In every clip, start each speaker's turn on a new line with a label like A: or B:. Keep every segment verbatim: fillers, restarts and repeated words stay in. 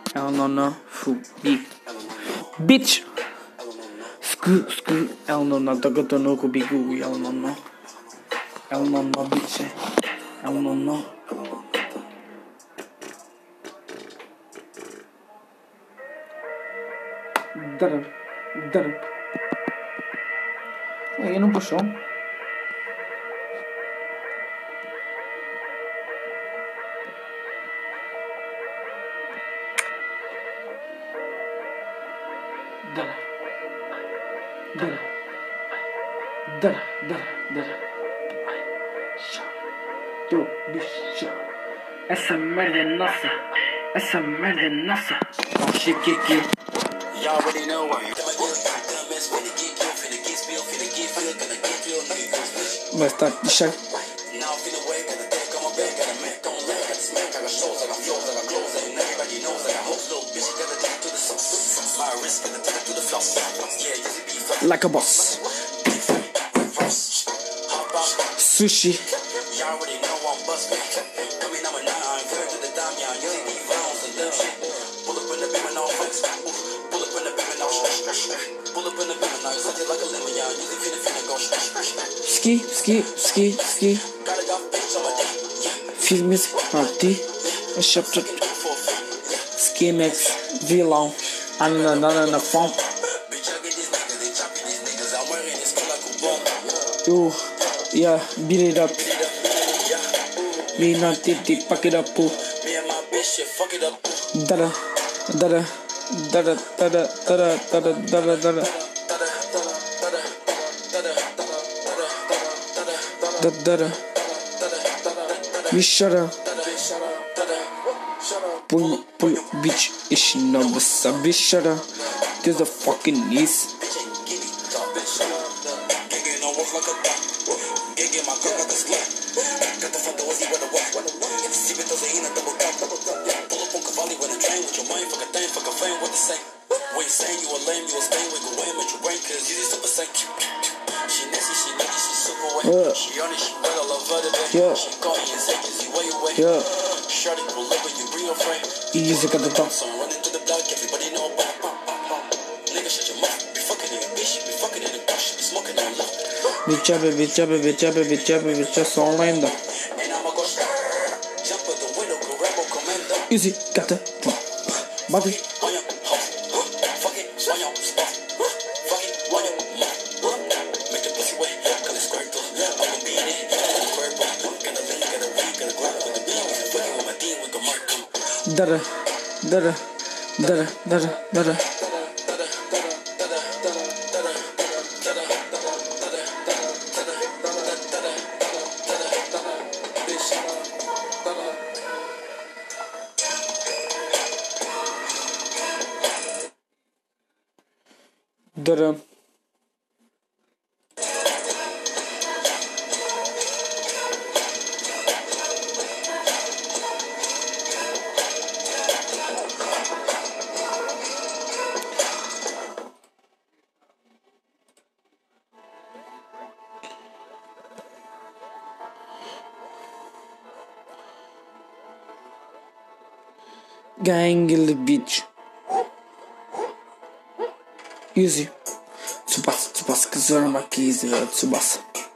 A: ela não não fudi. Bitch! Sku, sku, ela não não toca tô no cubico e ela não não. Ela não não, bitch. Ela não não. Dara, dara. Aí não puxou. Dara, dara, dara, dara, dara. Tu, bicho. Essa merda é nossa. Essa merda é nossa. Oh, chiquiqui.
B: Y'all already know why. Finna get killed, finna get spilled, finna get filled, gonna get killed, nigga.
A: Vai estar deixa.
B: Now finna wake, got a deck on my back, got a Mac on leg, got a smack, I got shows, I got flows, I got clothes, and everybody knows I got hoes, little bitch, you gotta take it to the sauce. My wrist, gotta take it to the floss. Yeah, you see beef up.
A: Like a boss. Sushi.
B: Y'all already know I'm bustin'. Coming on a nine, I'm fair to the dime, y'all. You ain't need rounds and dumb shit. Pull up in the beam and all flex. Pull up in the beam and all stretch, stretch, stretch. Pull up in the beam and all suck it like a lemon, y'all. You finna finna go stretch, stretch, stretch.
A: Ski, ski, ski, ski.
B: Gotta go bitch on my dick.
A: Fiz music party. A chapter. Ski mix. Vilão. Ananana na fome.
B: Bitch, I get these niggas, they choppy these niggas. I'm wearing this cool like a bomb.
A: Yo, yeah, beat it up. Me not titty, pack it up.
B: Me and my bitch shit, fuck it up.
A: Dada, dada, dada, dada, dada, dada, dada, dada. Da dada. Me shut up. Pull, pull, bitch, ish number sub, bitch, shut up. There's a fucking niece.
B: Yeah.
A: Yeah. Yeah.
B: Shorty pull up when you real friend.
A: Easy got the top.
B: So I'm running to the block, everybody know about pop, pop, pop. Nigga, shut your mouth. Be fucking in a bitch, be fucking in a bush, be smoking on love.
A: Bitch up, bitch up, bitch up, bitch up, bitch up, só lenda.
B: And I'ma go jump out the window, go rebel commando.
A: Easy got the body.
B: On your hoe, fuck it, on your spot, fuck it, on your mouth. Make the pussy wet, cause it's squirt through. I'm gon' beat it, purple. Gotta lean, gotta read, gotta grab with the beat. Fucking with my team, we can mark them.
A: Dada, dada, dada, dada, dada. Dada. Gangle bitch. Easy. Tsubasa, Tsubasa, Kazarama, Kiz, Tsubasa.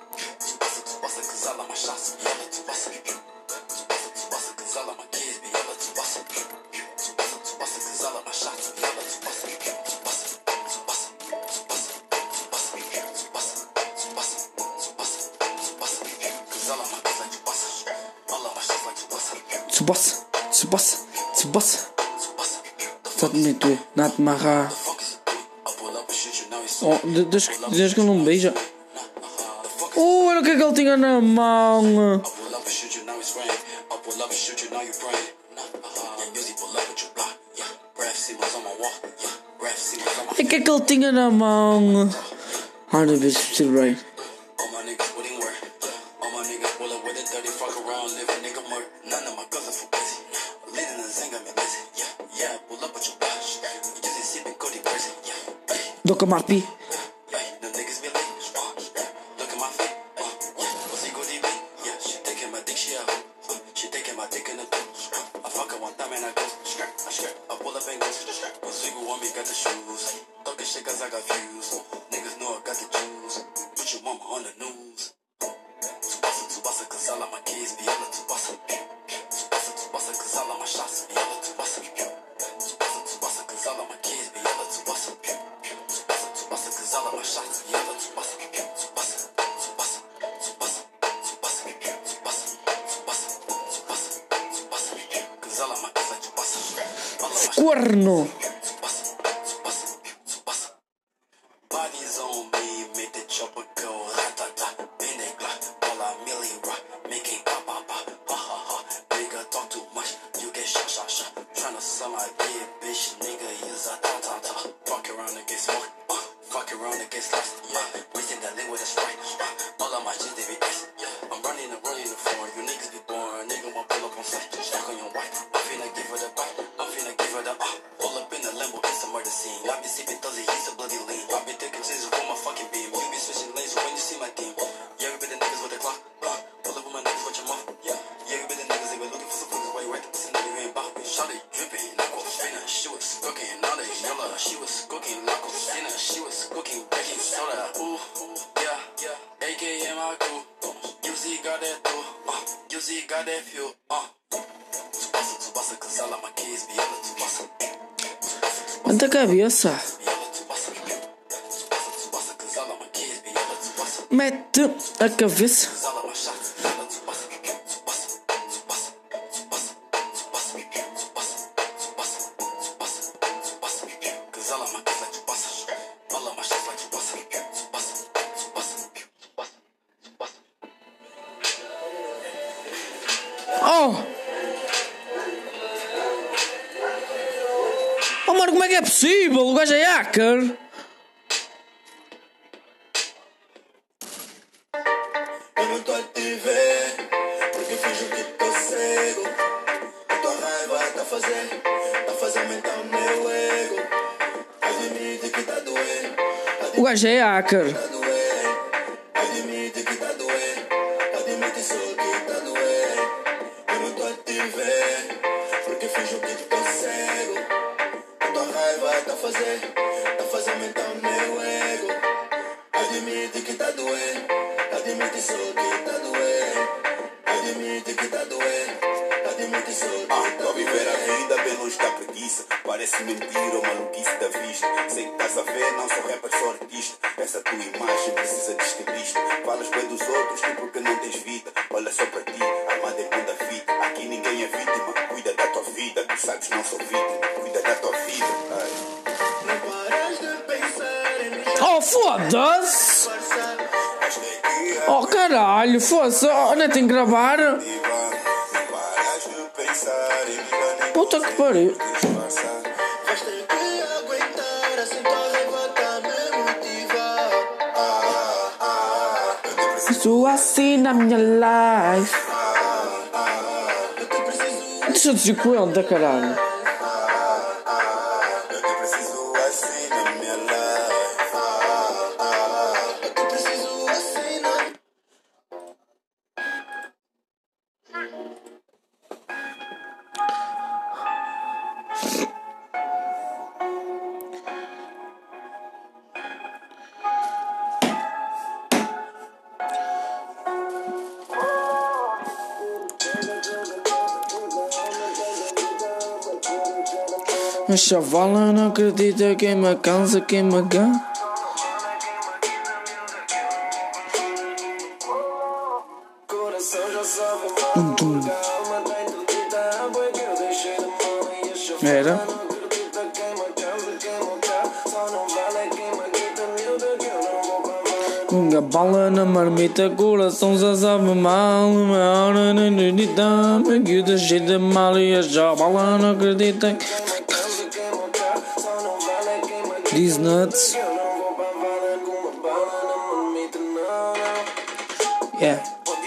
A: Tsubasa, Tsubasa, Tsubasa. Stop me tu, not Mara. Oh, desde, desde que ele não me beija. Oh, olha o que é que ele tinha na mão. O que é que ele tinha na mão? Ai, não vejo se bem. Doka Marpi. Corno!
B: Bodies on me, make the chopper go ratata. Bend that Glock, all I milli rock, make it pop pop pop. Ha ha ha, nigga talk too much, you get shot shot shot. Tryna sell my big bitch, nigga use a ta ta ta. Fuck around and get smoked, uh, fuck around and get sliced. Yeah, mixing that link with a sprite. Uh, all of my shit they be ice. Yeah, I'm running and running the floor. You niggas be boring, nigga want pull up on sight. Stack on your wife, I'm finna give her the bite. I'm finna give her the uh. Pull up in the Lambo, it's a murder scene. I be sipping thirty, he's a bloody lean. I be taking scissors with my fucking beam. You be switching lanes when you see my team. Yeah, we be the niggas with the clock. Uh, pull up with my niggas with your mouth. Yeah, yeah, we be the niggas, they be looking for some niggas while you right. This nigga ain't bout. Shawty dripping, Naco Fina. She was cooking, now they yellow. She was cooking, Naco Fina. She was cooking, baking soda. Ooh, yeah, yeah. A K M I cool. U Z got that too. Uh, U Z got that fuel. Uh, Tsubasa, Tsubasa, cause all of my kids be yellow. Tsubasa.
A: Anda cabeça. Mete a cabeça. Oh! Oh, mano, como é que é possível? O gajo é hacker.
B: Eu não tô a te ver, porque finjo que tô cego. A tua raiva tá a fazer, tá a fazer aumentar o meu ego. Admite que tá doendo.
A: O gajo é hacker.
B: Tá doendo. Admite que tá doendo. Admite só que tá doendo. Eu não tô a te ver, porque finjo que tô cego. A tua raiva tá a fazer, tá a fazer aumentar o meu ego. Admite que tá doendo. Admite só que tá doendo. Admite que tá doendo. Admite só que tá doendo. Tô a viver a vida bem longe da preguiça. Parece mentira ou maluquice da vista. Sei que estás a ver, não sou rapper, sou artista. Essa tua imagem precisa de estilista. Falas bem dos outros, tu porque não tens vida. Olha só para ti, armada é muita fita. Aqui ninguém é vítima, cuida da tua vida. Tu sabes não sou vítima, cuida da tua vida. Ai. Não paras de pensar em mim.
A: Oh, foda-se! Oh, caralho, foda-se! Oh, não tem que gravar! Puta que pariu! Isso assim na minha life. Deixa eu dizer com ele, caralho. A chavala não acredita quem me cansa, quem me ganha. Era. Uma bala na marmita, coração já sabe mal. Uma hora não acredita, me ajuda cheio de mal. E a chavala não acredita. These nuts. Yeah.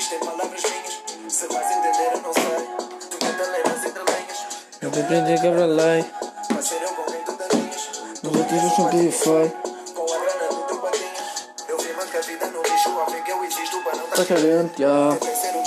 A: Eu vou aprender quebra lei. Não vou ter o som que foi. Tá carente, já.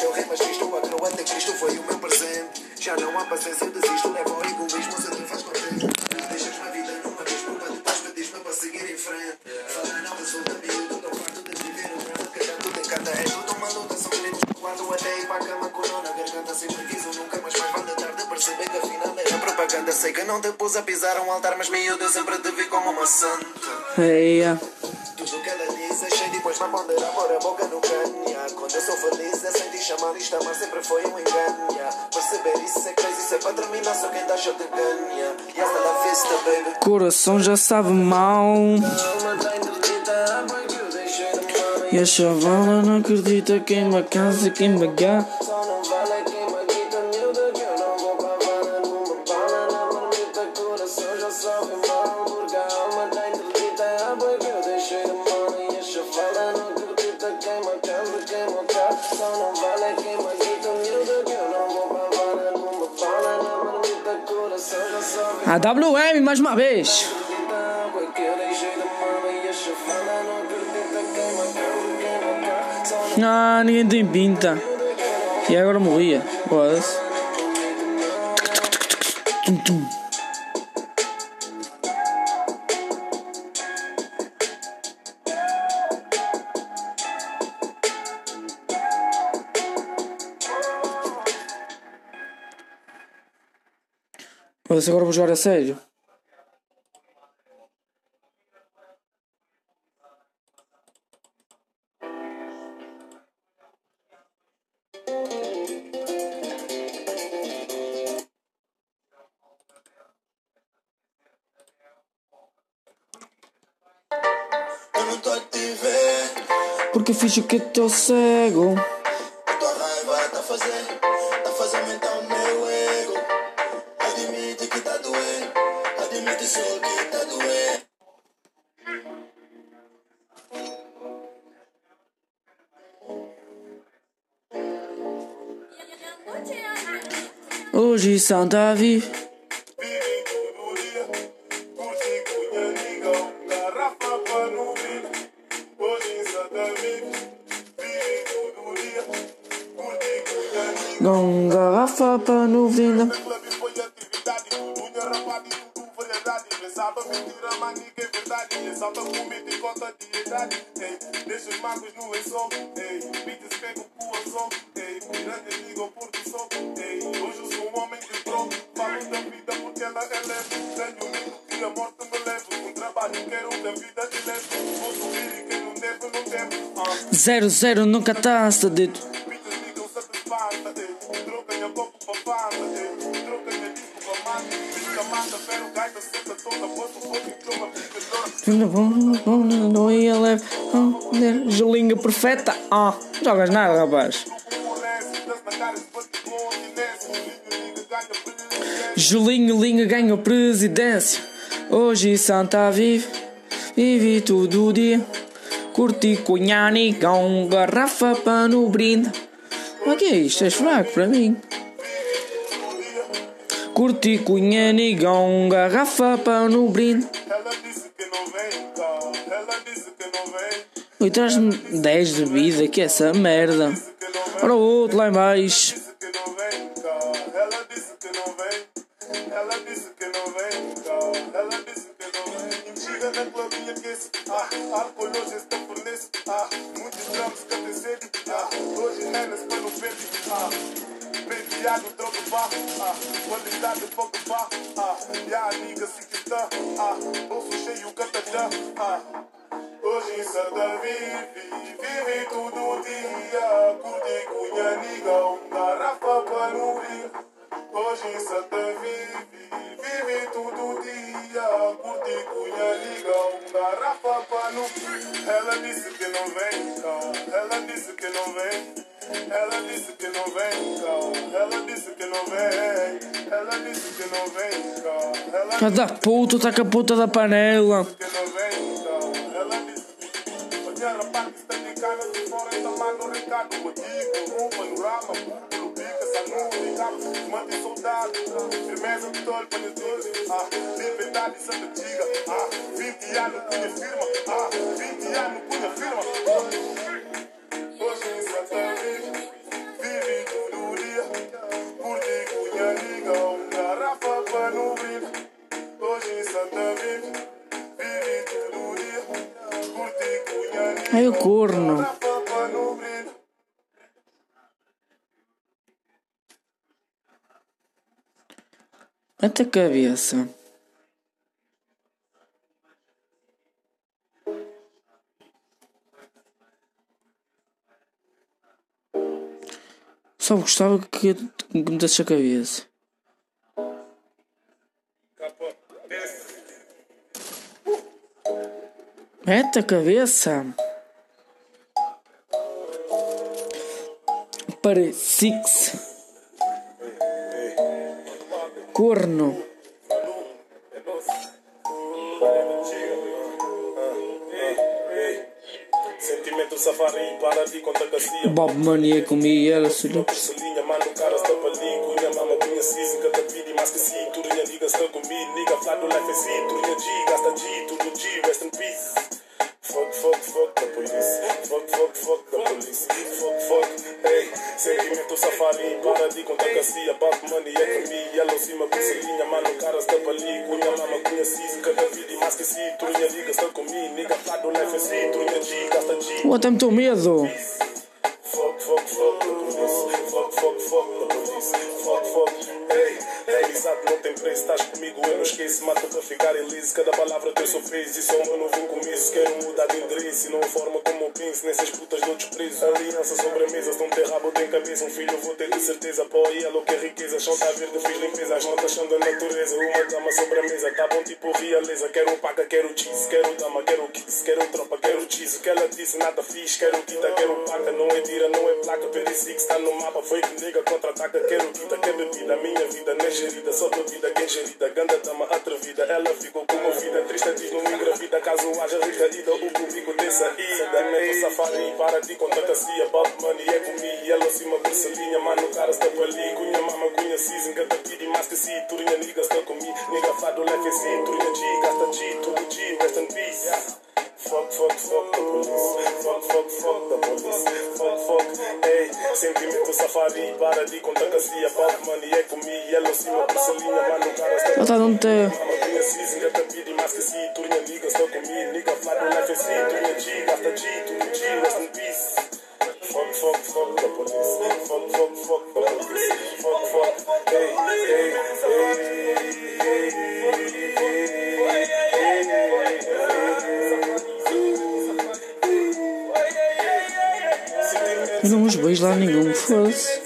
A: Já não há paciência, eu desisto. Levo ao egoísmo, se te faz contente. Deixas-me a vida numa desculpa, depois pedis-me para seguir em frente. Falar não resulta bem, eu tô farto de viver o drama. Que tanto te encanta, é tudo uma luta. São gritos quando até ir para a cama com a garganta. Sempre quis, eu nunca mais mais vale tarde. Perceber que afinal era propaganda. Sei que não te pus a pisar um altar, mas miúdo, eu sempre te vi como uma santa. Hey, yeah.
B: Tudo que ela diz é cheio, depois vai ponderar, pôr a boca no ganha. Quando eu sou feliz é sem te chamar, isto mas sempre foi um engano. Perceber isso é crazy, isso é para terminar, só quem dá show te ganha.
A: Coração já sabe mal. E a chavala não acredita, queima a casa, queima gás. A W M mais uma vez. Ah, ninguém tem pinta. E agora morria. Pode-se. Pode-se, agora vou jogar a sério.
B: Eu não tô a te ver.
A: Porque fiz o que tô cego.
B: A tua raiva tá fazendo, tá fazendo aumentar o meu ego. Admite que tá doendo, admite só que tá doendo.
A: Hoje Santa vive.
B: Vive todo dia, curti cunha nigão, garrafa pra não vir. Hoje Santa vive, vive todo dia, curti cunha nigão.
A: Com garrafa para no vinda.
B: Clube foi atividade, unha rapada e tudo variedade. Pensava mentira, mas ninguém é verdade. Exalta comida e conta de idade. Ei, deixa os magos no lençol. Ei, beats pegam com o sol. Ei, piranhas ligam por do sol. Ei, hoje eu sou um homem de pro. Falo da vida porque ela é leve. Tenho medo que a morte me leve. Um trabalho quero que a vida te leve. Vou subir e quem não deve, não deve. Ah,
A: Zero, zero, nunca tá cedido.
B: beats ligam satisfada. Ei, troca a copo pra fada. Ei, troca a disco pra mata. Fica mata, pero gaita senta toda. Bota o fogo e troma, fica dona.
A: Não ia leve. Julinha perfeita. Ah, jogas nada, rapaz. Julinho Linha ganhou presidência. Hoje Santa vive. Vive todo o dia. Curti cunha nigão, garrafa para no brinde. O que é isto? És fraco para mim. Curti cunha nigão, garrafa para no brinde.
B: Ela disse que não vem cá, ela disse que não vem.
A: Oi, traz-me dez de vida, que é essa merda. Ora o outro lá em baixo.
B: Disse que não vem cá, ela disse que não vem. Ela disse que não vem cá, ela disse que não vem. Chega na clubinha que esse, ah, álcool hoje está fornece, ah, muitos drums que tem sede, ah, hoje nenas para no peito, ah, penteado, troco barro, ah, qualidade pouco barro, ah, e a amiga se quita, ah, bolso cheio catadã, ah, hoje Santa vive, vive todo dia, curte cunha nigão, garrafa para no brilho. Hoje Santa vive, vive todo dia, curte cunha nigão, garrafa para no brilho. Ela disse que não vem cá, ela disse que não vem. Ela disse que não vem cá, ela disse que não vem. Ela disse que não vem cá, ela
A: Filha da puta, tá com a puta da panela.
B: que não vem cá, ela disse. Olha rapaz que está de cara de fora e tá mando recado. Motivo, um panorama, pelo pica, saúde, cabo, mantém soldado. Firmeza de todo para os ah, liberdade santa diga, ah, vinte anos cunha firma, ah, vinte anos cunha firma. Hoje em Santa vive, vive todo dia, curte cunha nigão, garrafa para no brilho. Hoje em Santa vive, vive todo dia, curte cunha nigão.
A: Ai, o corno. Mete a cabeça. Só gostava que que me metesse a cabeça. Mete a cabeça. Para Six. Corno.
C: Sentimento safari, para de conta cacia.
A: Bob Money comigo, ela se lhe.
C: Porcelinha, mano, cara está para ali. Cunha, mama, cunha, cis, cada pidi, mas que sim. Turinha, liga, está comigo. Niga, flado, life é sim. Turinha, G, gasta G, tudo G, rest in peace. Fuck, fuck, fuck the police. Fuck, fuck, fuck the police. Fuck, fuck, hey. Sentimento safari, para de conta cacia. Bob Money é comigo, ela cima, porcelinha, mano, cara está para ali. Cunha, mama, cunha, cis, cada pidi, mas que sim. Turinha, liga, está comigo. Niga, flado, life é sim. Turinha, G, gasta G.
A: Eu até me tô medo.
C: Fuck, fuck, fuck the police. Fuck, fuck, fuck the police. Fuck, fuck, hey. Realizado não tem preço, estás comigo, eu não esqueço. Mata para ficar iliso, cada palavra teu sou preso. E só um novo começo, quero mudar de endereço. E não a forma como eu penso, nessas putas dou desprezo. Aliança sobre a mesa, se não tem rabo, tem cabeça. Um filho eu vou ter de certeza, pó e ela o que é riqueza. Chão tá verde, fiz limpeza, as notas são da natureza. Uma dama sobre a mesa, tá bom tipo realeza. Quero paca, quero cheese, quero dama, quero kiss. Quero tropa, quero cheese, o que ela disse nada fiz. Quero guita, quero paca, não é tira, não é placa. Perisic está no mapa, foi que nega contra-ataca. Quero guita, quer bebida, minha vida não é gerida. Só bebida que é gerida, ganda dama atrevida. Ela ficou comovida, triste diz não engravida. Caso haja recaída, o público tem saída. Meto safari, para de conta cacia. Bob Money é comigo, ela cima porcelinha. Mano, cara está para ali, cunha mama, cunha season. Gata pidi, mas que si, turinha nigga está comigo. Nigga fado, life é sim, turinha G, gasta G, tudo G, rest in peace. Fuck, fuck, fuck the police. Fuck, fuck, fuck the police. Fuck, fuck, hey. Sentimento safari, para de conta cacia. Bob Money é comigo, ela cima porcelinha. Mano, cara está
A: Ela tá num te.
C: mama, cunha season. Gata pidi, mas que si, turinha nigga está comigo. Nigga fado, life é sim, turinha G, gasta G, tudo G, rest in peace. Fuck, fuck, fuck the police. Fuck, fuck, fuck the police. Fuck, fuck, hey, hey, hey,
A: Eu não os vejo lá nenhum, fosse.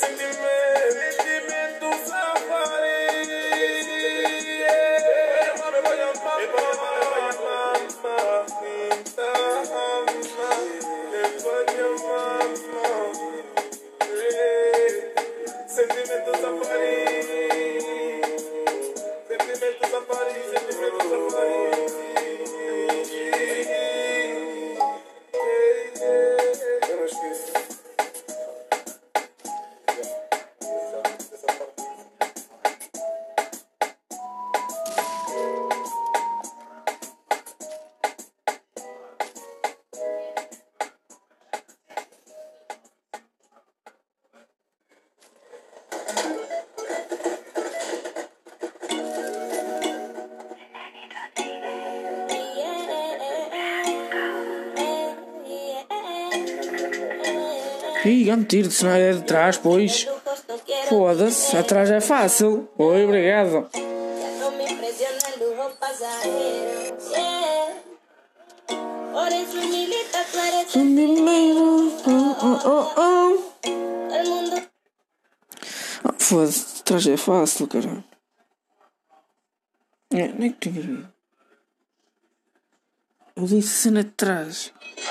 A: Ih, é um tiro de cenário é de trás, pois. Foda-se, atrás é fácil. Oi, obrigado. Ah, foda-se, atrás é fácil, caralho. É, nem que tinha. Eu disse cena de trás.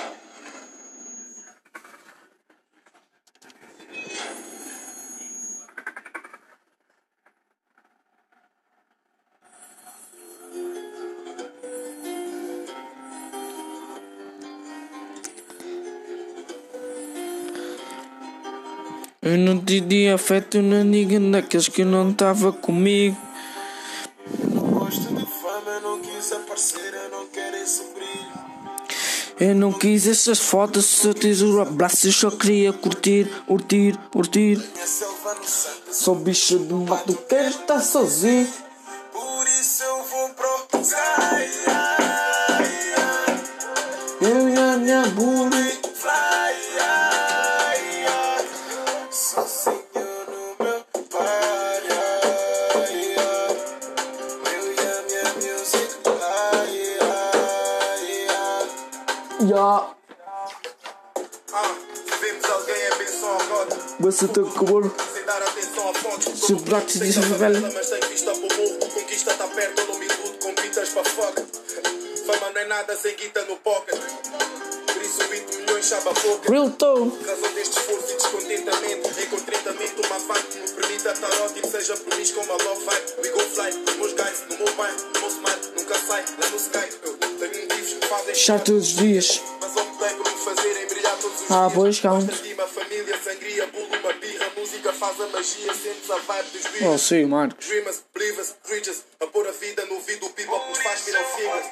A: Eu não te di afeto na nigga daqueles que não tava comigo.
C: Não gosto de fama, eu não quis aparecer, eu não quero esse brilho.
A: Eu não quis essas fotos, seu tesouro abraço, eu só queria curtir, curtir, curtir.
C: Minha selva no sangue,
A: Sou bicho do mato, quero estar sozinho.
C: por isso eu vou pro sky.
A: Eu e a minha booty.
C: Sozinho no meu party. Eu e a minha music.
A: Ya,
C: Ah, vemos alguém é benção a roda.
A: você tá com
C: Sem dar atenção a fontes.
A: Se o Black se diz velho.
C: Mas tem vista pro morro. Conquista tá perto, eu não me iludo. Convido pistas pra fuck. Fama não é nada sem guita no pocket. Por isso oito milhões chaba pouca.
A: Real Toe.
C: Razão deste esforço e descontentamento. Encontro tratamento, uma vibe que me permita estar ótimo. Seja feliz com uma love vibe. We go fly, os meus guys, no meu bairro. O meu smile nunca sai, lá no sky. Eu tenho motivos que fazem
A: Chá todos os dias.
C: mas optei por me fazerem brilhar todos os
A: Ah,
C: dias.
A: pois, calma.
C: Uma família, sangria, pulo, uma birra. Música faz a magia, sentes a vibe dos
A: Oh,
C: beats.
A: sim, Marcos.
C: Dreamers, believers, preachers. A pôr a vida no vídeo, o people que nos faz virar fingers.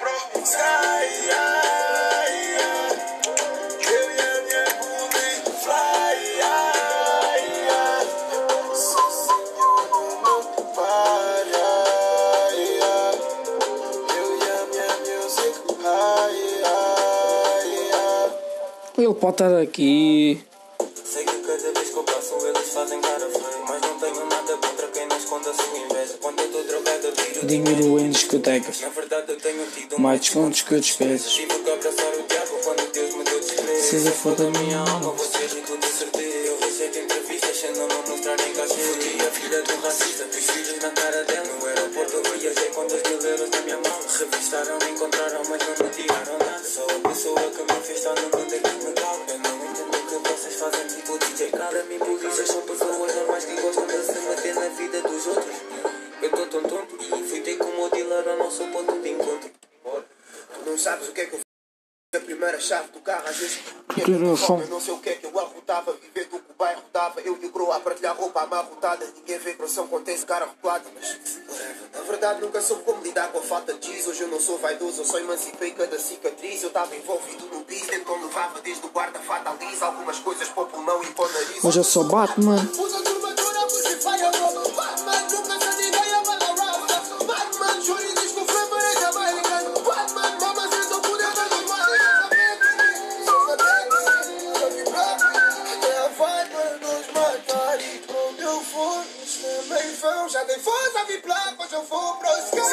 A: Ele pode estar aqui.
D: Sei que cada vez que eu passo eles fazem cara feia, mas não tenho nada contra quem não esconde a sua inveja. Quando eu estou drogado eu tiro
A: Dinheiro em discotecas.
D: Na verdade eu tenho tido
A: Mais descontos que despesas.
D: Tive que abraçar o diabo quando Deus me deu desprezo.
A: Se eu for da minha alma.
D: Vou ser rico de certeza. Eu receito entrevistas sem não me mostrar nem cachê. Fui a filha de um racista, fiz filhos na cara dela. No aeroporto eu viajei com dois mil euros na minha mão. Revistaram, me encontraram, mas não me tiraram nada. Só a pessoa que me fez estar no mundo é que me cala. Eu não entendo o que vocês fazem tipo D J Khaled. Para mim polícias são pessoas normais que gostam de se meter na vida dos outros. Eu tô tão tonto e fui ter como o dealer ao nosso ponto de encontro.
C: Tu não sabes o que é que eu fiz. A primeira chave do carro, às vezes
A: Que era som.
C: eu não sei o que é que eu arrotava. Viver do que o bairro dava. Eu e o Gro a partilhar roupa amarrotada. Ninguém vê coração quando tem esse cara rotuado. Mas na verdade nunca soube como lidar com a falta de giz. Hoje eu não sou vaidoso, eu só emancipei cada cicatriz. Eu estava envolvido no bis, então levava desde o guarda fatalisa. Algumas coisas para o pulmão e para o nariz.
A: Hoje eu sou Batman.
C: Usa turma toda, puxa e falha, bro. Batman nunca se diga e abala a rasta. Batman chora e diz que o flama é jamaicano. Batman mama senta o poder da normal. Só sabendo, só vibrando. Até a vibe nos matar. E quando eu for, eles também vão. Já dei voz a vibrar, pois eu vou pro sky.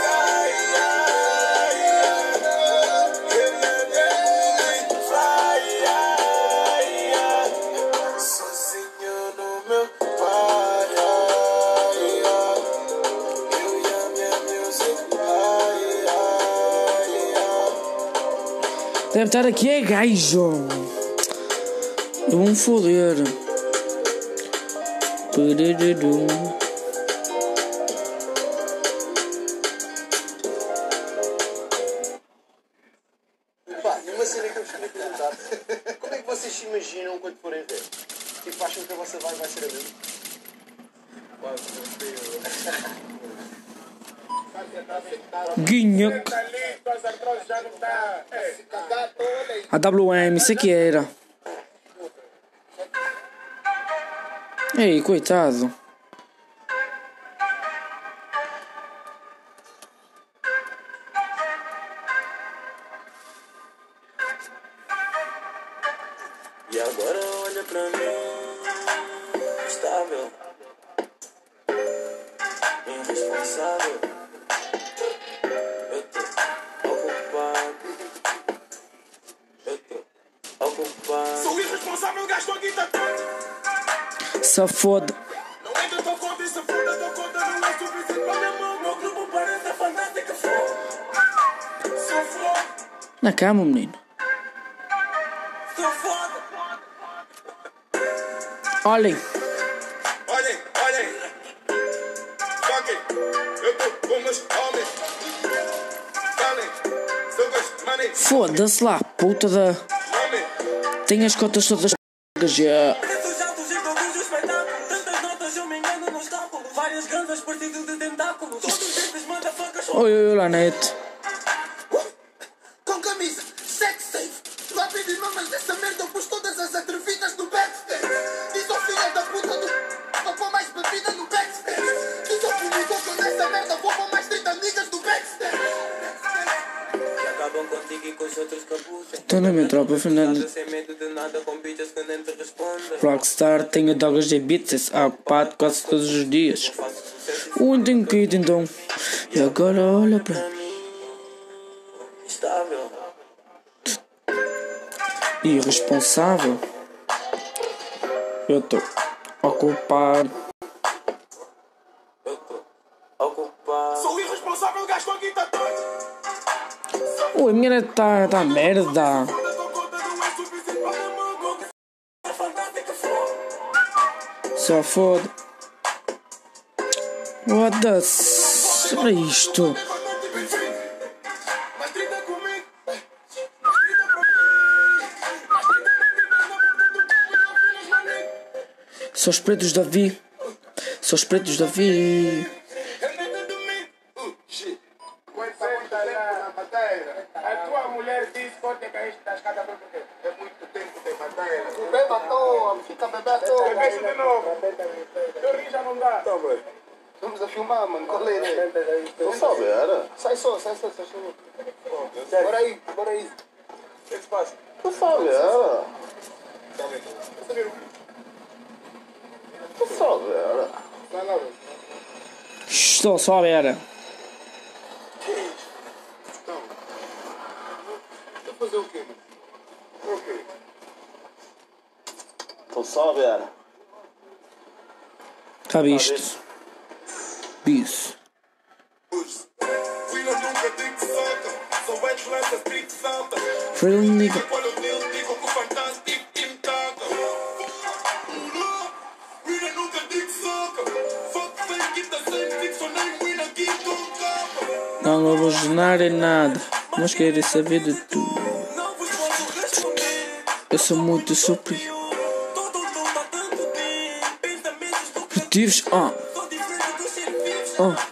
C: Sozinho no meu
A: Deve estar aqui, é gajo. Eu vou me foder. Purururu.
E: Pá, e uma cena que eu vos queria perguntar: como é que vocês se imaginam quando forem ver? Tipo, acham que a vossa vibe vai ser a mesma?
A: Guinha. A W M, isso aqui era. Ei, coitado.
D: E agora olha pra mim, estável, irresponsável. Eu tô ocupado, eu tô ocupado.
C: Sou irresponsável, gasto a guita toda.
A: Se foda.
C: Não entra tua conta e se foda tua conta. Não é suficiente para minha mão. Meu grupo parece a fantástica flor. Sou flor,
A: Na cama, menino.
C: sou foda.
A: Olhem.
C: Olhem, olhem. Fuck it. Eu tô com meus homens. Calem. Sou gosto, money,
A: Foda-se lá, puta da.
C: money.
A: Tem as cotas todas já.
D: Preços altos em todos os espetáculos. Tantas notas eu me engano no estábulo. Várias grandes partidas de tentáculos. Todos estes motherfuckers.
A: Oi, oi, lá, net.
C: Com camisa, sex safe. Lá baby mamas dessa merda. Eu pus todas as atrevidas no backstage. Diz ao filho da puta do. Vou pôr mais bebida no backstage. Diz ao filho do que nessa merda. Vou pôr mais trinta niggas no backstage.
D: Que acabam contigo e com os outros que abusam.
A: Tô na minha tropa, Fernando.
D: Sem medo de nada, com bichas que nem te respondem.
A: Rockstar, tenho dogas de beats, ocupado quase todos os dias. Um tem que ir então. E agora olha pra mim.
D: Estável.
A: Irresponsável. Eu tô ocupado.
D: Eu tô ocupado.
C: Sou irresponsável, gasto a guita toda.
A: Ui, a minha net tá, tá merda. Só foda. What the... Olha isto. São os pretos da Vi. São os pretos da Vi.
C: A tua mulher disse que caíste da escada por quê? É muito tempo de madeira. Beba à toa, fica bebendo à toa. Bebeste de novo. Eu ri já não dá. Então, bro. Vamos a filmar, mano. Qual é, né? Não sabe, era? Sai só, sai só, sai só. Bora aí, bora aí. O que se passa? Não sabe, era? Não sabe, era? Não, não.
A: Estou só a ver.
C: Fazer o quê, mano? O quê?
E: Então salve, era.
A: Tá visto. Bis. Real nigga. Não vou jornar em nada, mas quero saber de tudo. Eu sou muito superior. Motivos, ah. Ah.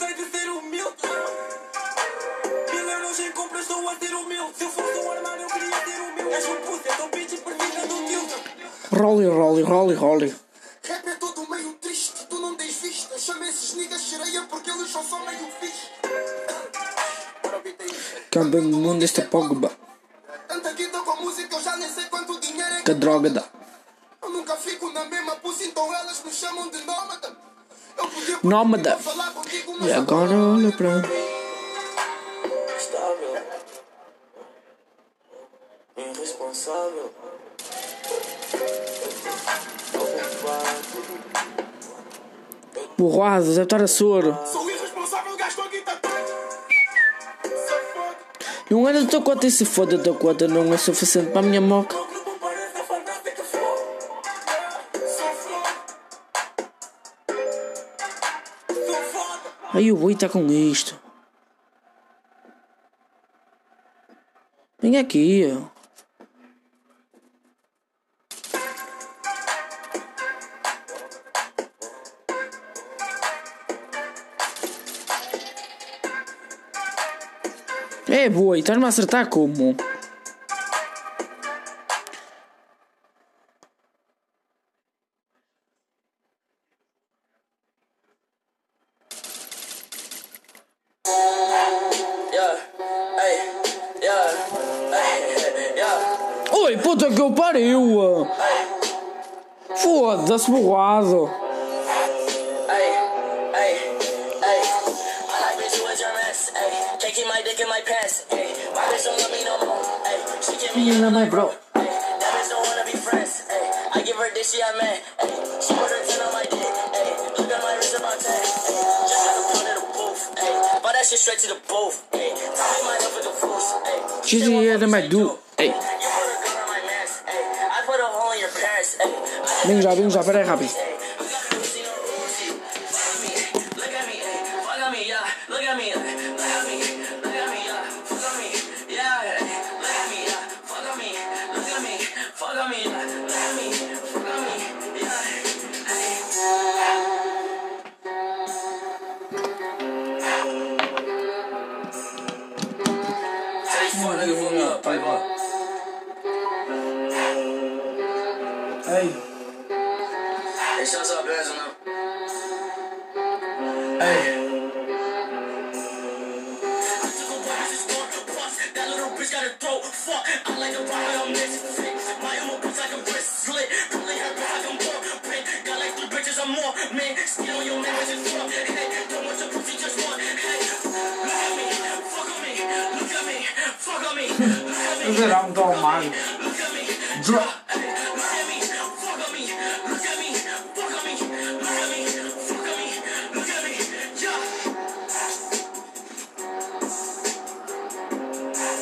A: Rolly, rolly, rolly, rolly.
C: Rap é todo meio triste, tu não tens vista. Chama esses niggas sereia porque eles só são meio fixe.
A: Cambia no mundo esta Pogba.
C: Tanta guita com música, eu já nem sei quanto dinheiro é
A: Que droga dá.
C: Eu nunca fico na mesma pussy, então elas me chamam de nómada. Eu podia
A: Nómada.
C: falar contigo, mas
A: E agora olha pra mim.
D: Estável, irresponsável,
A: Borrado, deve estar a soro.
C: sou irresponsável, gasto a guita toda.
A: E um ano da tua conta e se foda da tua conta não é suficiente para a minha moca. Aí o boi está com isto. Vem aqui. É boi, estás-me a acertar como? Oi, puta que eu pariu! Foda-se, borrado!
B: Keep my dick in my pants, ayy. My bitch don't love me no more, ayy. She give me
A: Menina, my bro.
B: ayy. That bitch don't wanna be friends, ayy. I give her dick, she a man, ayy. She put her ten on my dick, ayy. Look at my wrist about ten, ayy. Just got a pound of the booth, ayy. But that shit straight to the booth, ayy. Tell me my love with the fools, ayy.
A: She's here to my do, ayy.
B: You put a gun on my mask, ayy. I put a hole in your parents, ayy.
A: Vem já, vem já, peraí, rápido.
B: Look at me, ayy. Fuck on me, yeah. Look at me, look at me. Fuck on me, let me, fuck on me, yeah. Tell these fuck niggas fuck me up, pipe up.
A: Hey.
B: Hey, shouts out, bands on them.
A: Hey.
B: That little bitch got a throat, fuck. I like a rock, I'm missing. My own bitch like a wrist slit. Really her back like I'm more pain. Got like three bitches or more, man. Skin on your man, bitch is fuck. Hey, don't want your pussy, just one. Hey, look at me, fuck on me. Look at me, fuck on me. Look at me,
A: Look at
B: fuck on
A: man.
B: me. Look at me,
A: Drop.
B: hey, look at me, fuck on me. Look at me, fuck on me. Look at me, fuck on me. Look at me, yeah.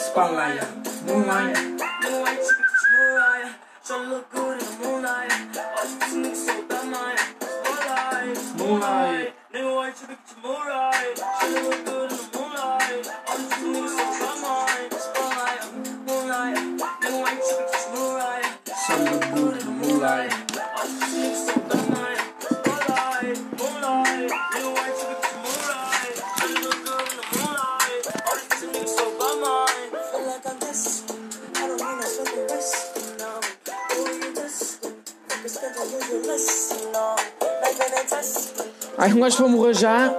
A: Spotlight, moonlight.
D: Nigga, white chicken, just Mariah. Tryna look good in the moonlight. All these pussy niggas so dumb, I Spotlight, moonlight. Nigga, white chicken, just Mariah. Tryna look good in the moonlight. All these pussy niggas so dumb, I Spotlight, moonlight. Nigga, white chicken, just Mariah. Tryna look good in the moonlight. All these pussy niggas so dumb, I Spotlight, moonlight. Nigga, white chicken, just Mariah. Tryna look good in the moonlight. All these pussy niggas so dumb, I feel like I'm this. I don't mean I feel the rest. No, who you this? Cause I don't use your list. No, like an test.
A: Ai, um gajo para morrer já.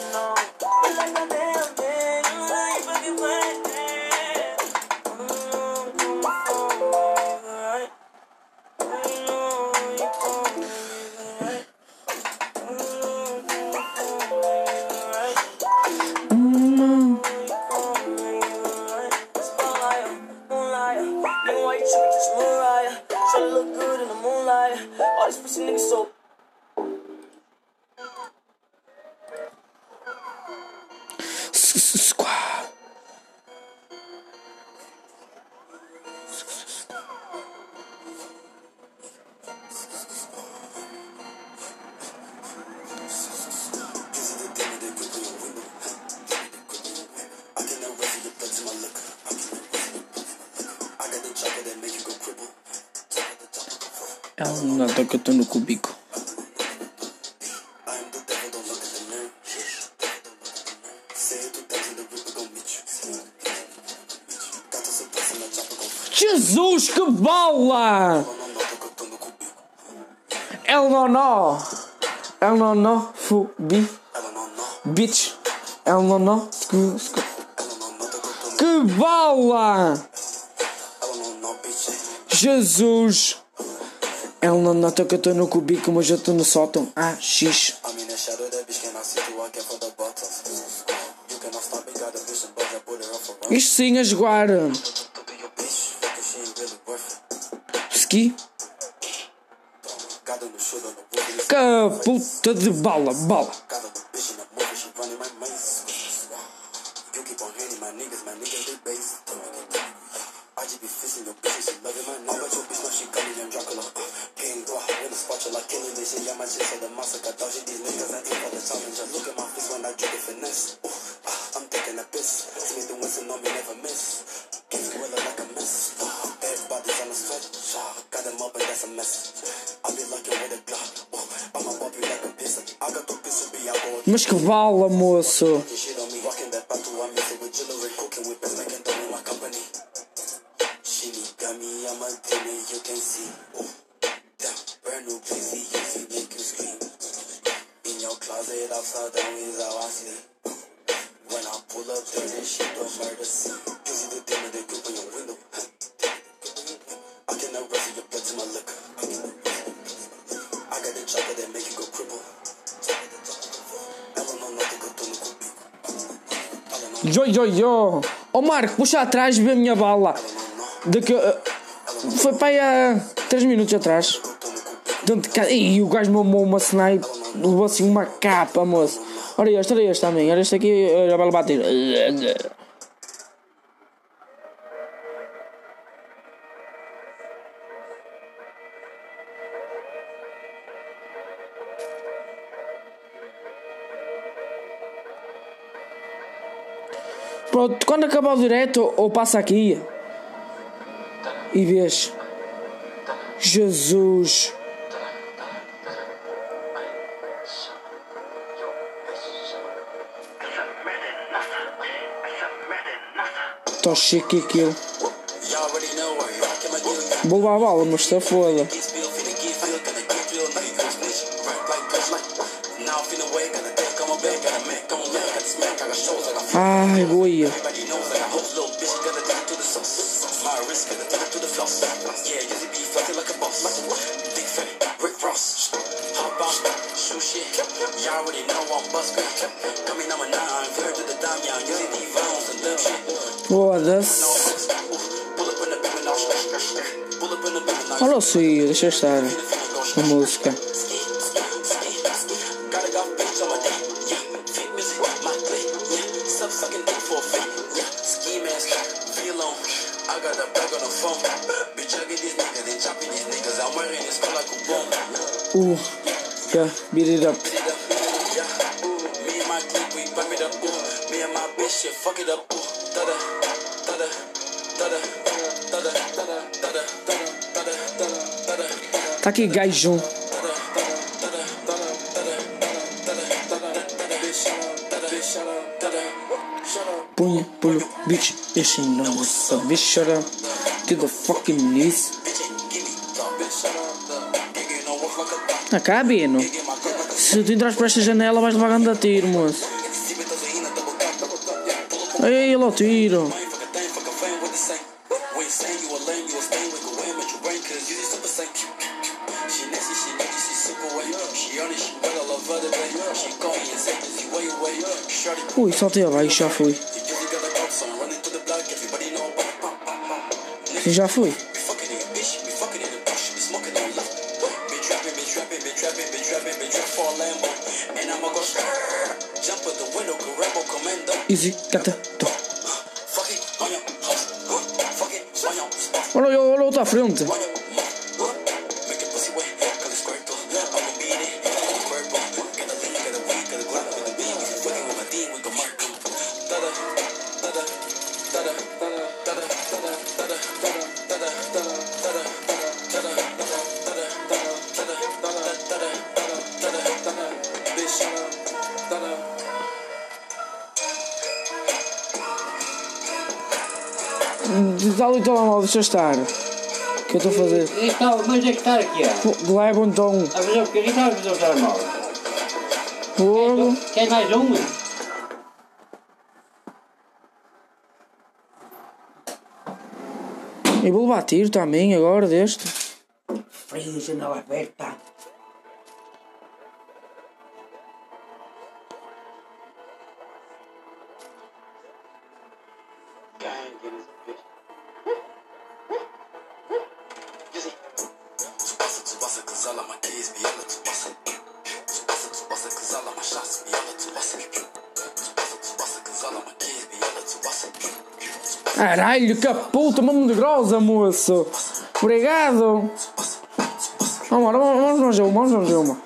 D: All these pussy niggas so
A: Squad. Ela não toca, tô no cubico. Jesus, que bala! El no no, El no no, fu bi, bitch, El no no, scu, scu. Que bala! Jesus! El não nota que eu tô no cubico, mas eu tô no sótão. Ah, X. Isto sim a jogar. Ski. Que puta de bala, bala. Mas que bala, moço! Yo, yo, yo! Oh Marco, puxa atrás e vê a minha bala. Daqui, uh, foi para aí há três minutos atrás. E o gajo mamou uma snipe, levou assim uma capa, moço. Olha este, olha este também. Olha este aqui, já vai bater. Pronto, quando acabar o direto, ou passa aqui e vês. Jesus. Tô chique aquilo. Vou levar a bala, mas está foda. Ai, boia. Foda-se. Olha o suio, deixa estar a música.
B: me alone. I got the bag on the phone. Bitch, chugging these niggas, they chopping these niggas. I'm wearing this feel like a bone.
A: Uh, yeah, beat it up.
B: Yeah, ooh, me and my clique, we bump it up. Ooh, me and my bitch, shit, fuck it up. Ooh, da-da, da-da, da-da, da-da, da-da, da-da, da-da, da-da, da-da.
A: Tá aqui, gajão. Punha, punha, bitch, este não é só bitch, shut up to the fucking knees. Acabe, não? Se tu entras por esta janela vais levar grande a tiro, moço. Ei, ei, lá o tiro. Ui, saltei abaixo, já fui. Sim, já fui. Easy, cata, tô. Olha, olha, olha, à frente. Dá ali o telemóvel, deixa estar. O que eu estou a fazer?
F: Está, mas é que está aqui, ó.
A: Leva então.
F: A fazer o bocadinho, está a fazer o telemóvel.
A: Fogo.
F: Quer mais um?
A: E vou levar tiro também agora deste.
F: Faz a janela aberta.
A: Caralho, que puta, mano de grosa, moço. Obrigado. Vamos lá, vamos fazer uma, vamos fazer uma.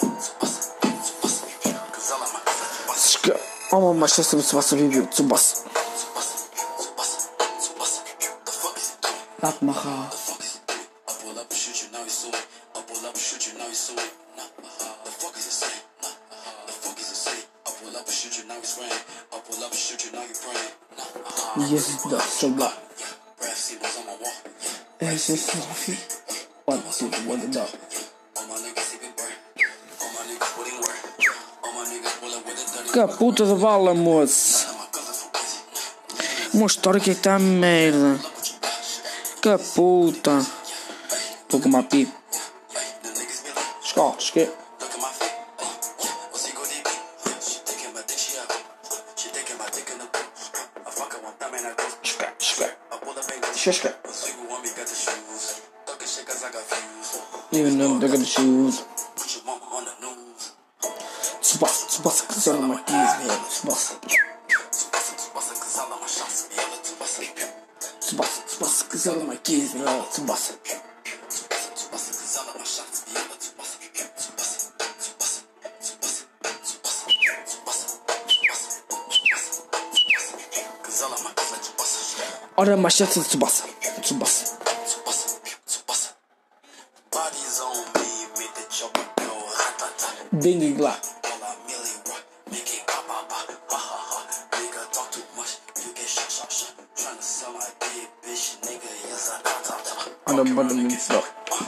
A: Vamos, mas se você vai subir, subassa. Dá-te uma rala. Yes, the solar. Esse é o fim. What the what the dog. Que puta de bala, moço. Uma história que está merda. Que puta. Estou com uma pipa. Escola, esquerda. Shashka. Even though they're gonna shoes. Subasa, subasa, cause I'm my keys, man. Subasa. Subasa, subasa, cause I'm my keys, man. Subasa. Ora, machete de Tsubasa. Tsubasa. Ding lá. Anda, banda muito só.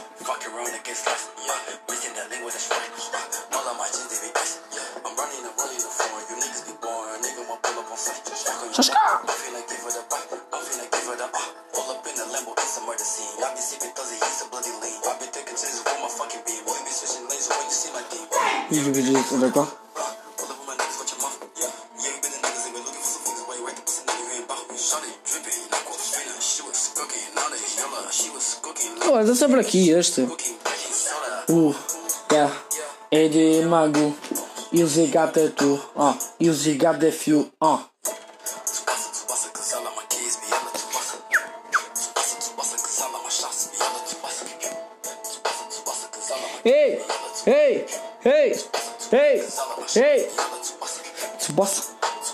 A: Shashka. You can just let go. Oh, dá sempre aqui este. Uh, yeah. É de mago. E o Zigate é tu. Ah, e o Zigate é fio. Ah. Hey! Hey! Hey! Tsubasa.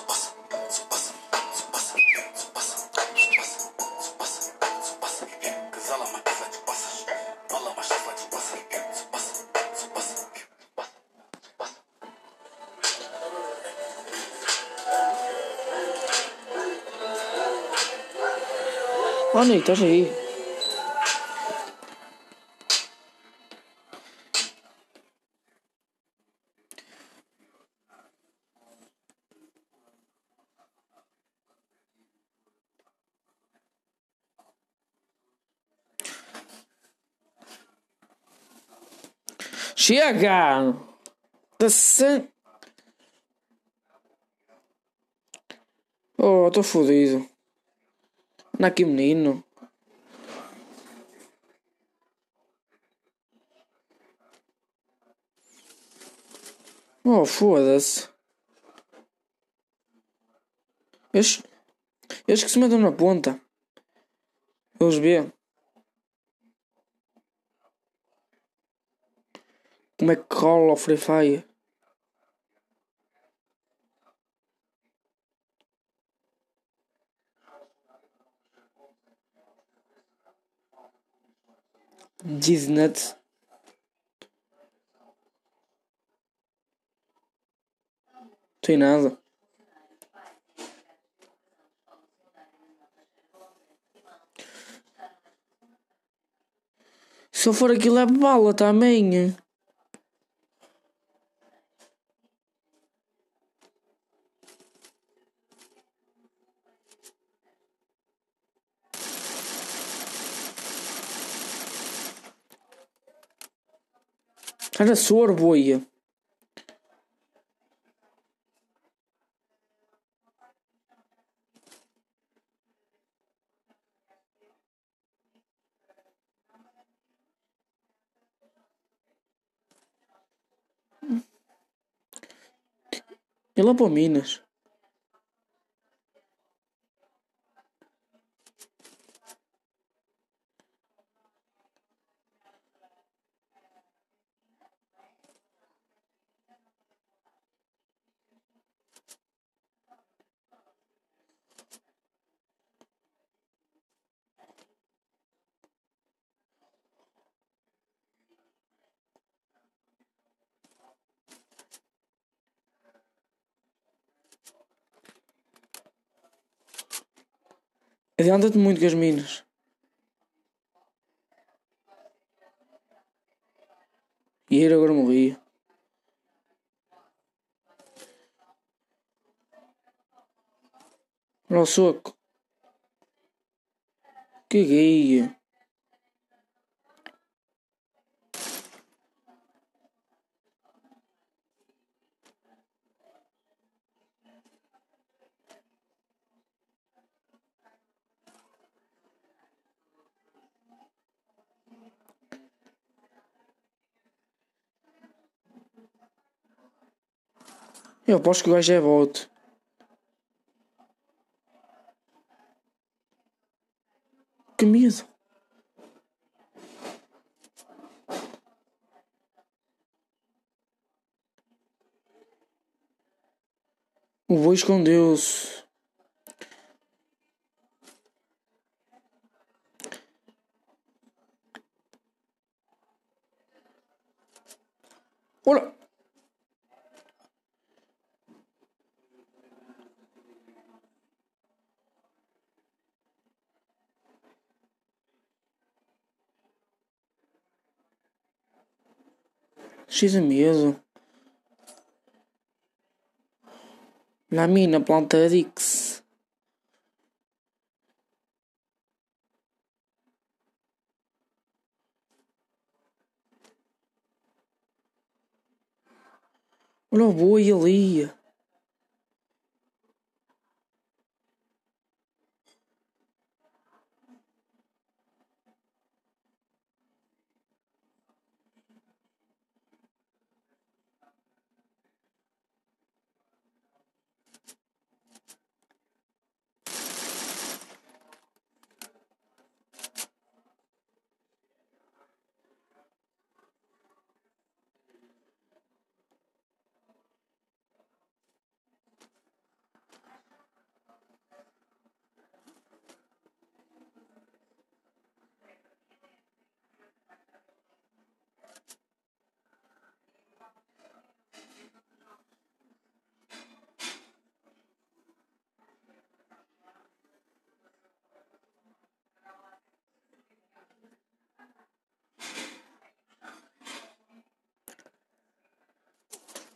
A: Olha aí, estás aí. Chega! Tá se... Oh, tô fodido. Anda aqui, menino. Oh, foda-se. Eles... Eles que se metam na ponta. Eles vêem. Como é que rola o Free Fire? Disney. Tem nada. Se eu for aquilo é bala também. Era soro, boia. E lá para Minas. Adianta-te muito com as minas. E ele agora morria. Olha o soco. Que gay. Eu aposto que o gajo é bot. Que medo. O boi escondeu-se. Olha. X medo. Na mina planta Dix. Olha o boi ali.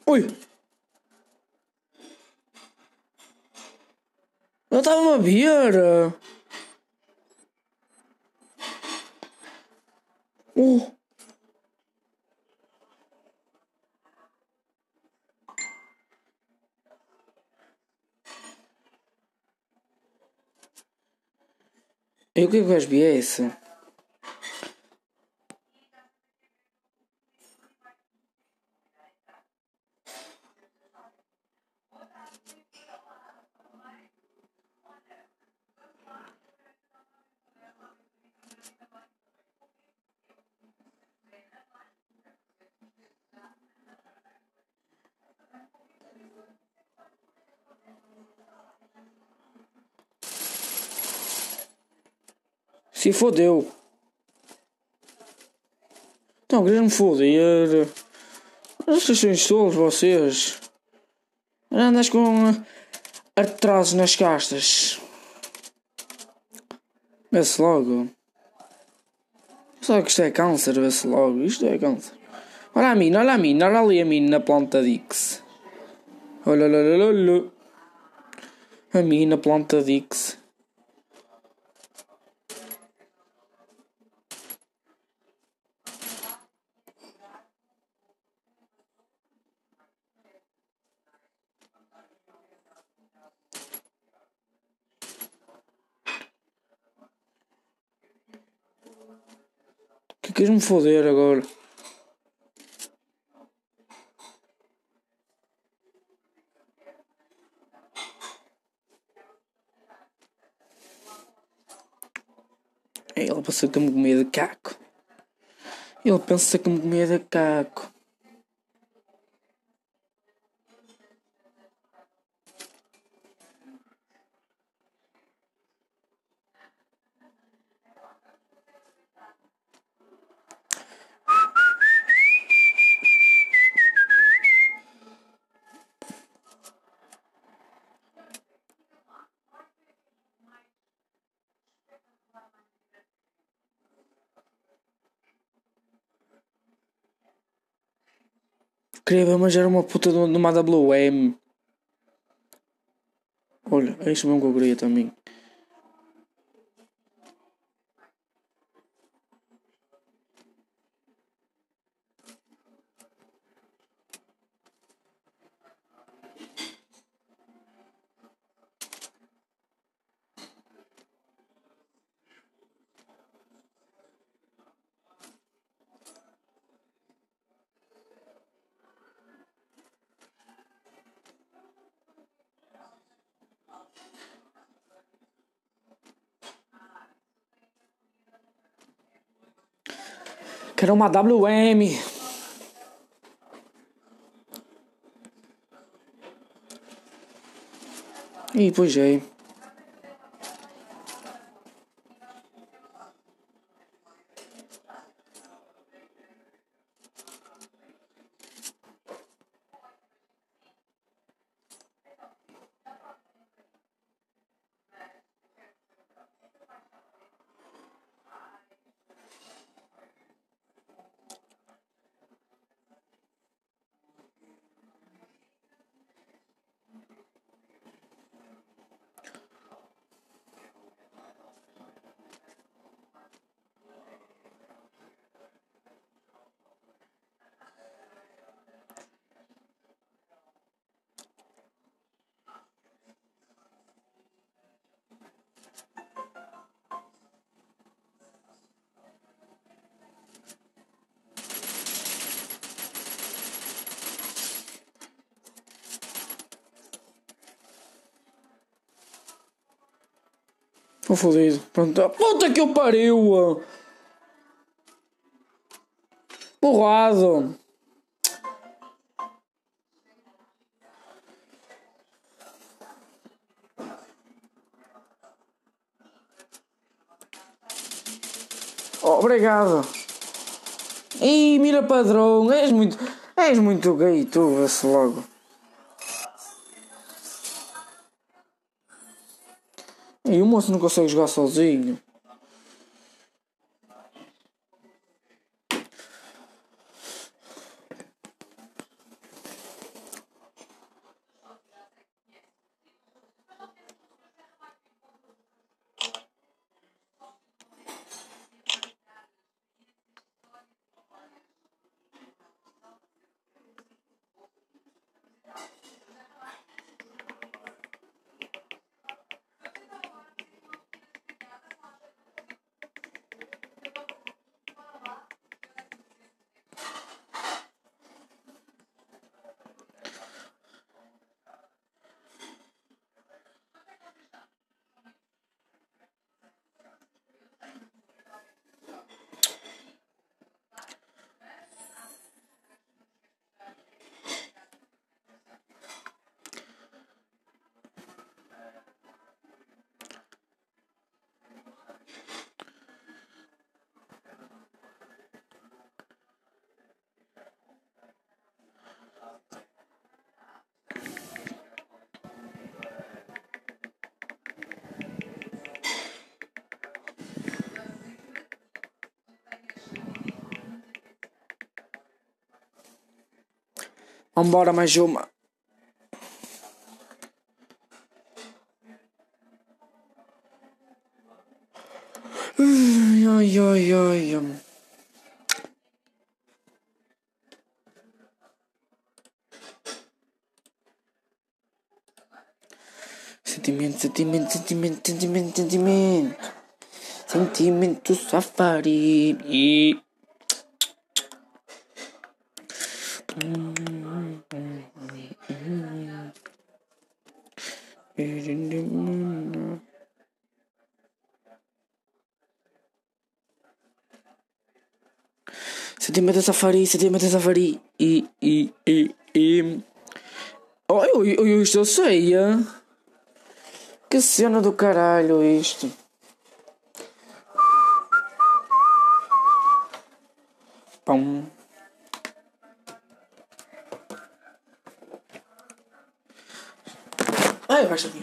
A: Ui! Ele estava a ver! Oh! E o que é que o gajo viesse? Se fodeu. Então, queres me foder? Vocês são tolos, vocês. Andas com atrasos nas costas. Vê-se logo. Só que isto é câncer, vê-se logo. Isto é câncer. Olha a mina, olha a mina, olha ali a mina na planta Dix. Olha, olha, olha, olha. A mina, planta Dix. Que queres me foder agora? Ele pensa que me comia de caco. Ele pensa que me comia de caco. Queria ver, mas era uma puta de uma W M. Olha, é isso mesmo que eu queria também. Quero uma W M. E pois é. Estou fodido. Pronto. Puta que eu pariu! Porrado! Oh, obrigado. Ih, mira padrão. És muito. És muito gay, tu, vê-se logo. E o moço não consegue jogar sozinho. Vambora, mais uma. Ai, ai, ai, ai. Sentimento, sentimento, sentimento, sentimento, sentimento. Sentimento safari. E... Sentimento safari, sentimento safari. E, e, e, e. Oh, eu, eu, eu, isto eu sei, hein? Que cena do caralho isto. Pão. Ai, baixa aqui.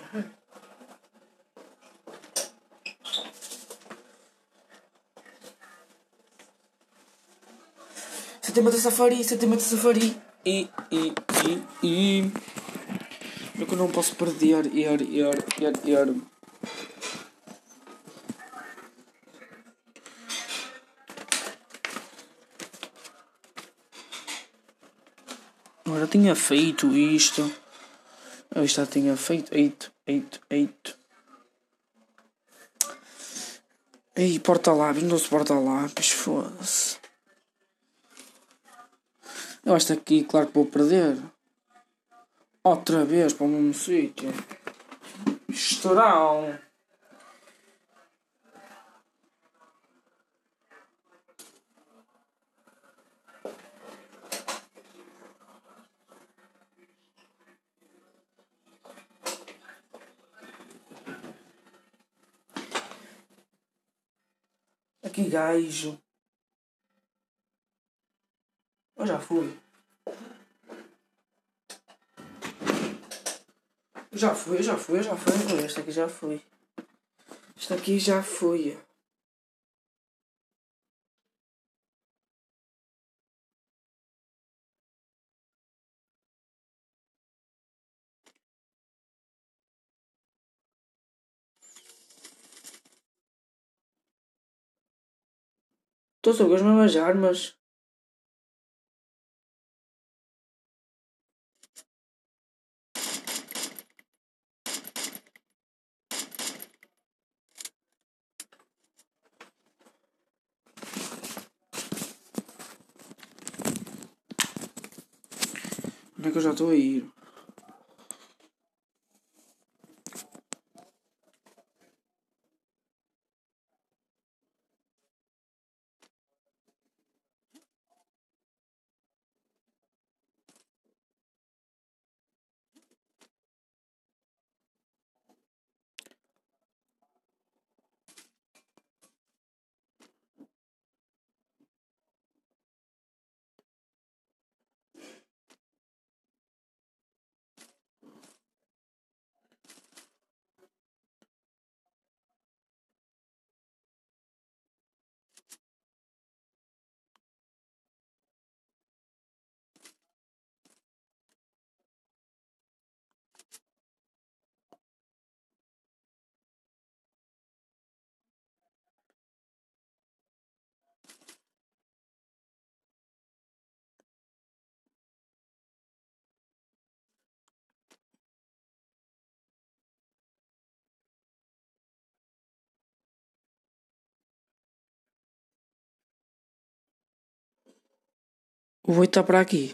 A: Sentimento safari, sentimento safari. E, e, e, e. Eu que não posso perder. Ir, ir, ir, ir. Eu já tinha feito isto. Eu já tinha feito. Eito, eito, eito. Ei, porta-lápis, não se porta-lápis, foda-se. Eu acho que aqui, claro que vou perder. Outra vez para o mesmo sítio. Estourão. Aqui gajo. Eu já fui. Eu já fui, eu já fui, eu já fui. Este aqui já fui. Este aqui já fui. Estou só com as mesmas armas. Onde é que eu já estou a ir? O oito está para aqui.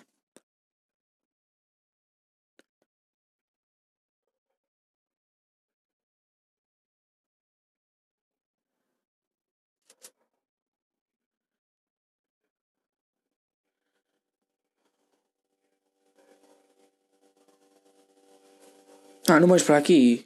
A: Ah, não vais para aqui.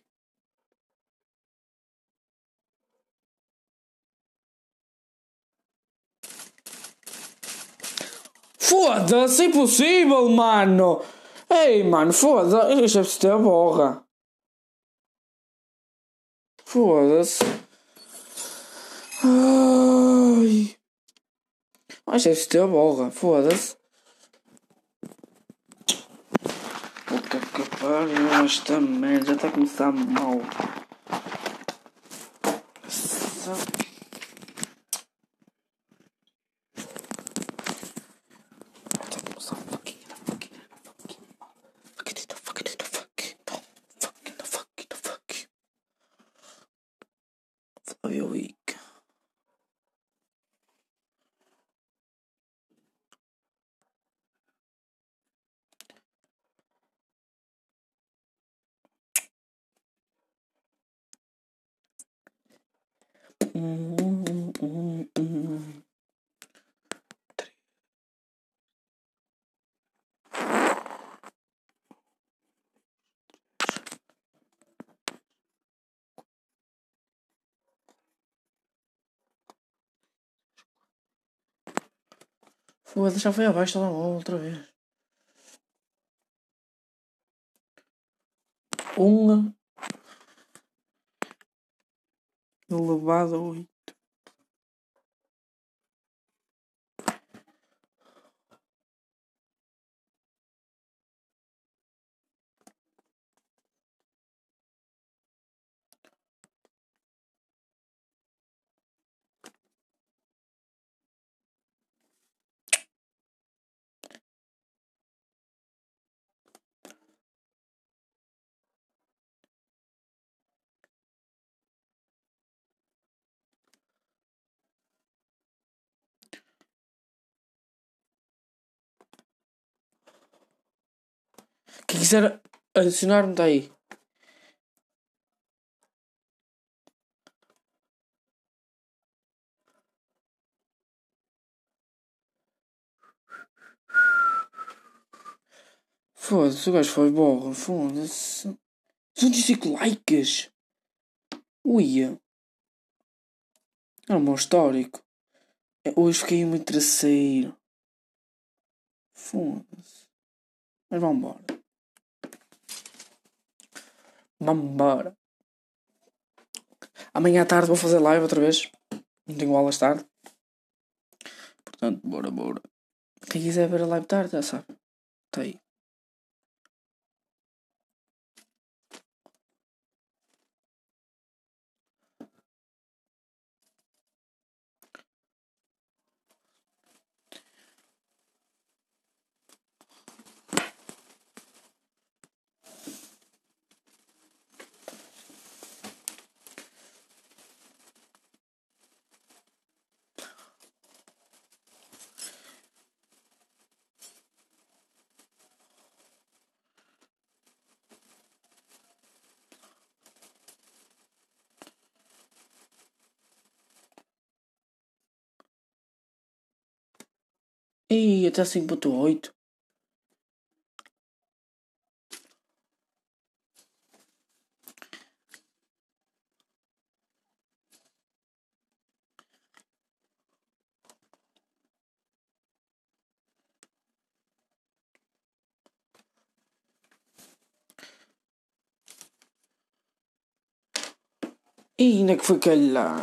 A: Foda-se, é impossível, mano. Ei, mano, foda-se. Isto deve ter a borra. Foda-se. Ai. Mas deve ter a borra. Foda-se. que pariu, esta merda já está a começar mal. Flávio Wick. Hum, hum, hum, hum. Foda-se, já foi abaixo da bola outra vez. Um elevado a oito. Quem quiser adicionar-me está aí. Foda-se, o gajo foi borra. Foda-se. vinte e cinco likes. Uia. Era o meu histórico. Hoje fiquei em terceiro. Foda-se. Mas vamos embora. Vamos embora. Amanhã à tarde vou fazer live outra vez. Não tenho aulas tarde. Portanto, bora, bora. Quem quiser ver a live tarde, já sabe. Está aí. Ih, até cinco ponto oito. E ainda que foi calhar.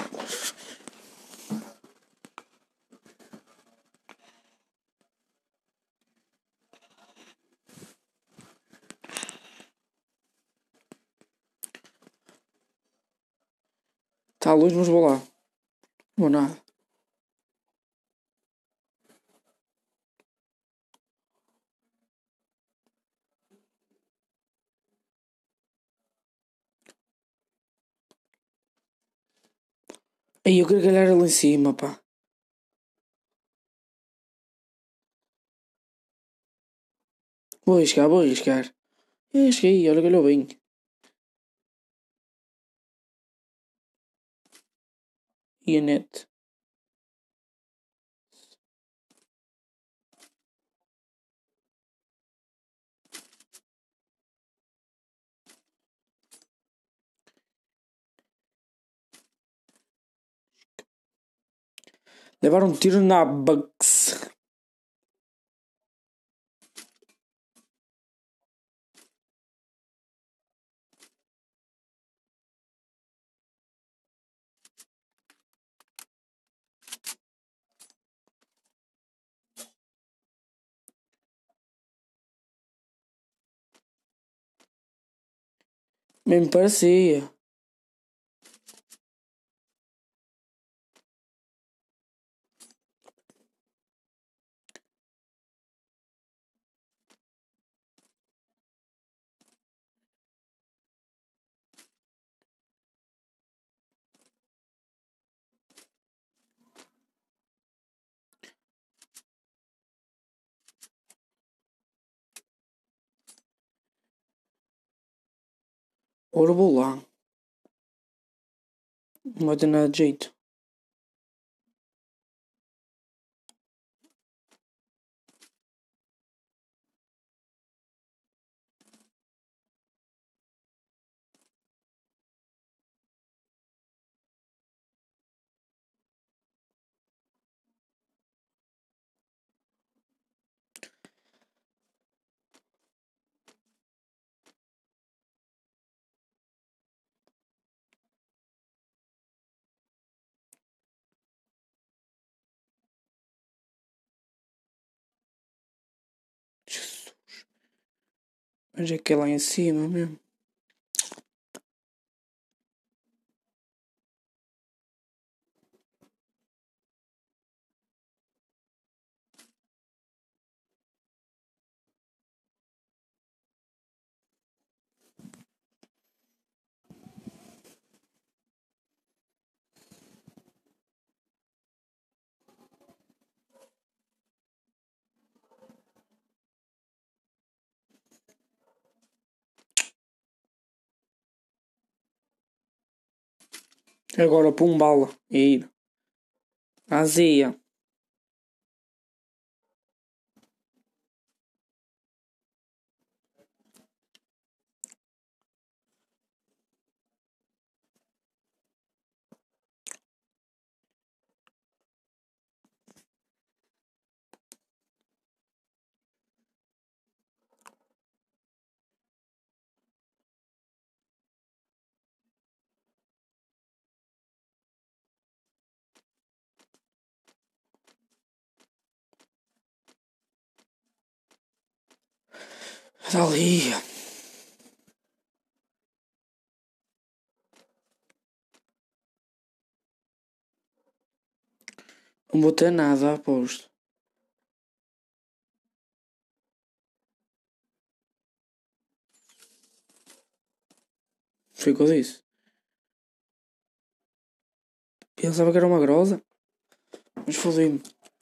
A: Está a luz, mas vou lá. Não vou nada. Aí eu quero calhar ali em cima, pá. Vou arriscar, vou arriscar. Eu arrisquei, olha, calhou bem. E a net. Levaram um tiro na Bugs. Bem me parecia. Ora vou lá. Não vai ter nada de jeito. Jesus. Mas é que é lá em cima mesmo. Agora pum bala. E ir. Azia. Dali. Não vou ter nada, aposto. Foi o que eu disse. Pensava que era uma grosa. Mas fodi-me.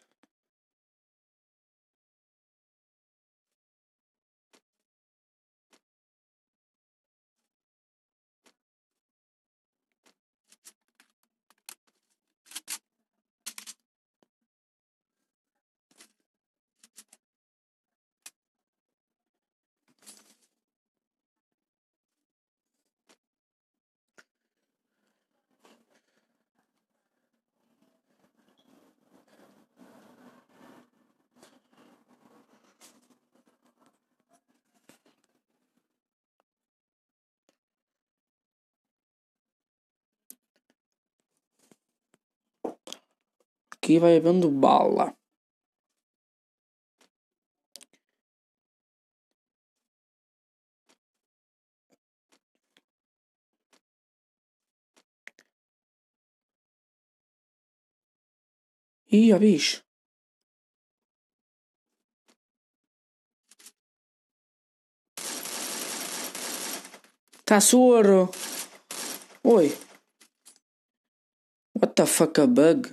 A: Aqui vai havendo bala. Ih, a bicho. Tá soro. Oi. What the fuck a bug?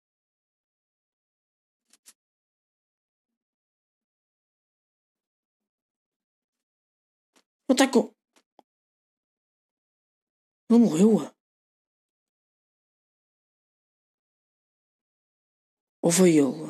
A: Não tá com... Não morreu? Ou foi ele?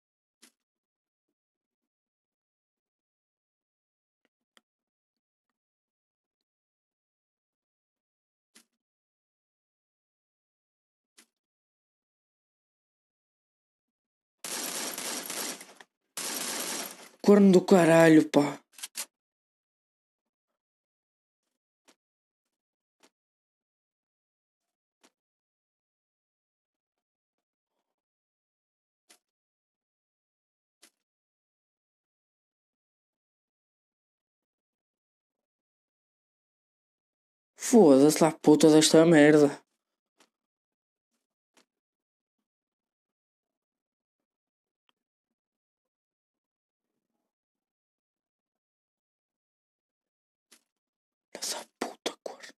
A: Corno do caralho, pá. Foda-se lá, puta desta merda. Essa puta corno.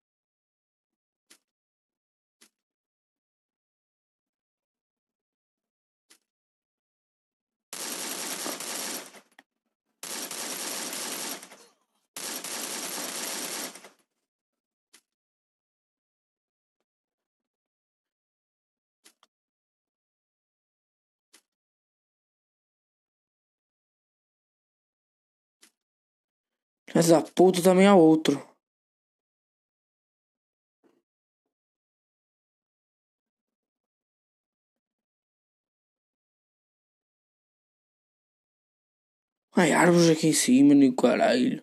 A: Essa puta também há outro. Ai, árvores aqui em cima, nem caralho.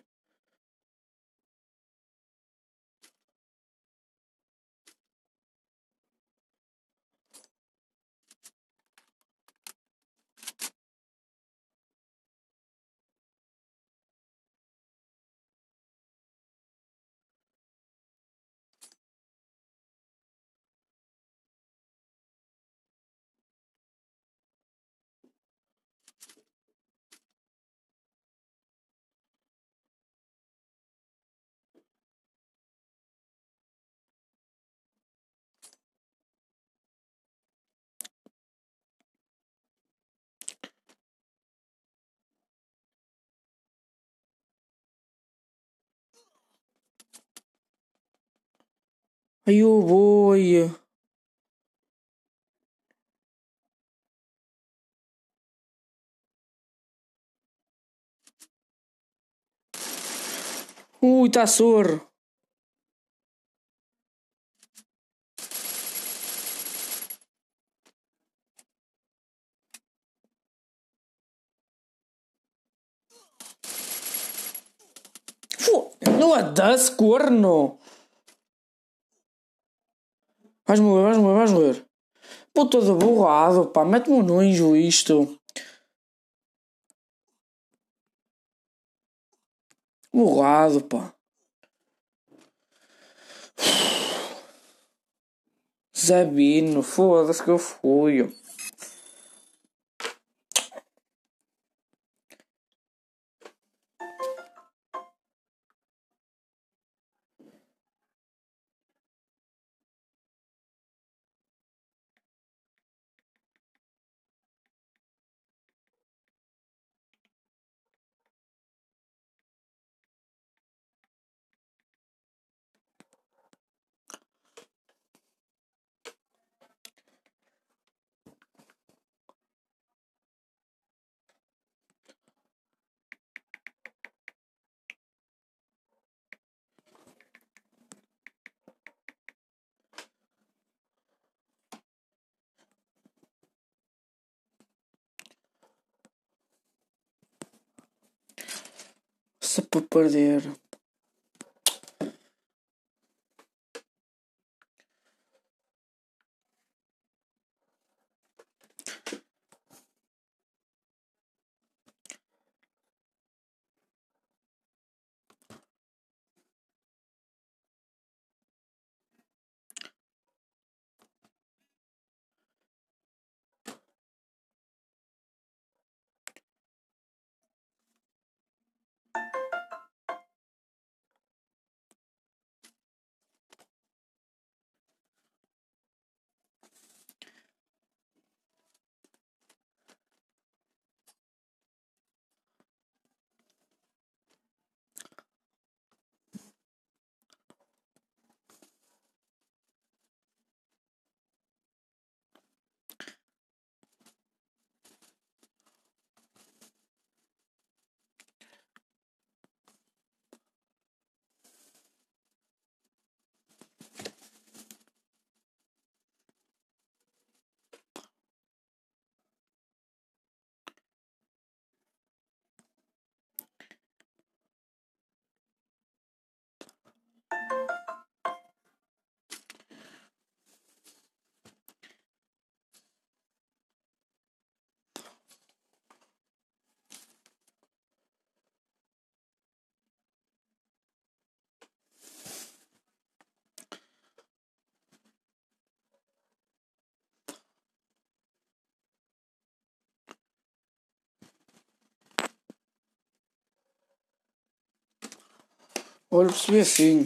A: Ai, o boi. Ui, tá sorro. Foda-se, corno. Vais morrer, vais morrer, vais morrer. Puta de borrado, pá. Mete-me um nojo isto. Borrado, pá. Zabino, foda-se que eu fui. Se para perder. Olha, percebi assim.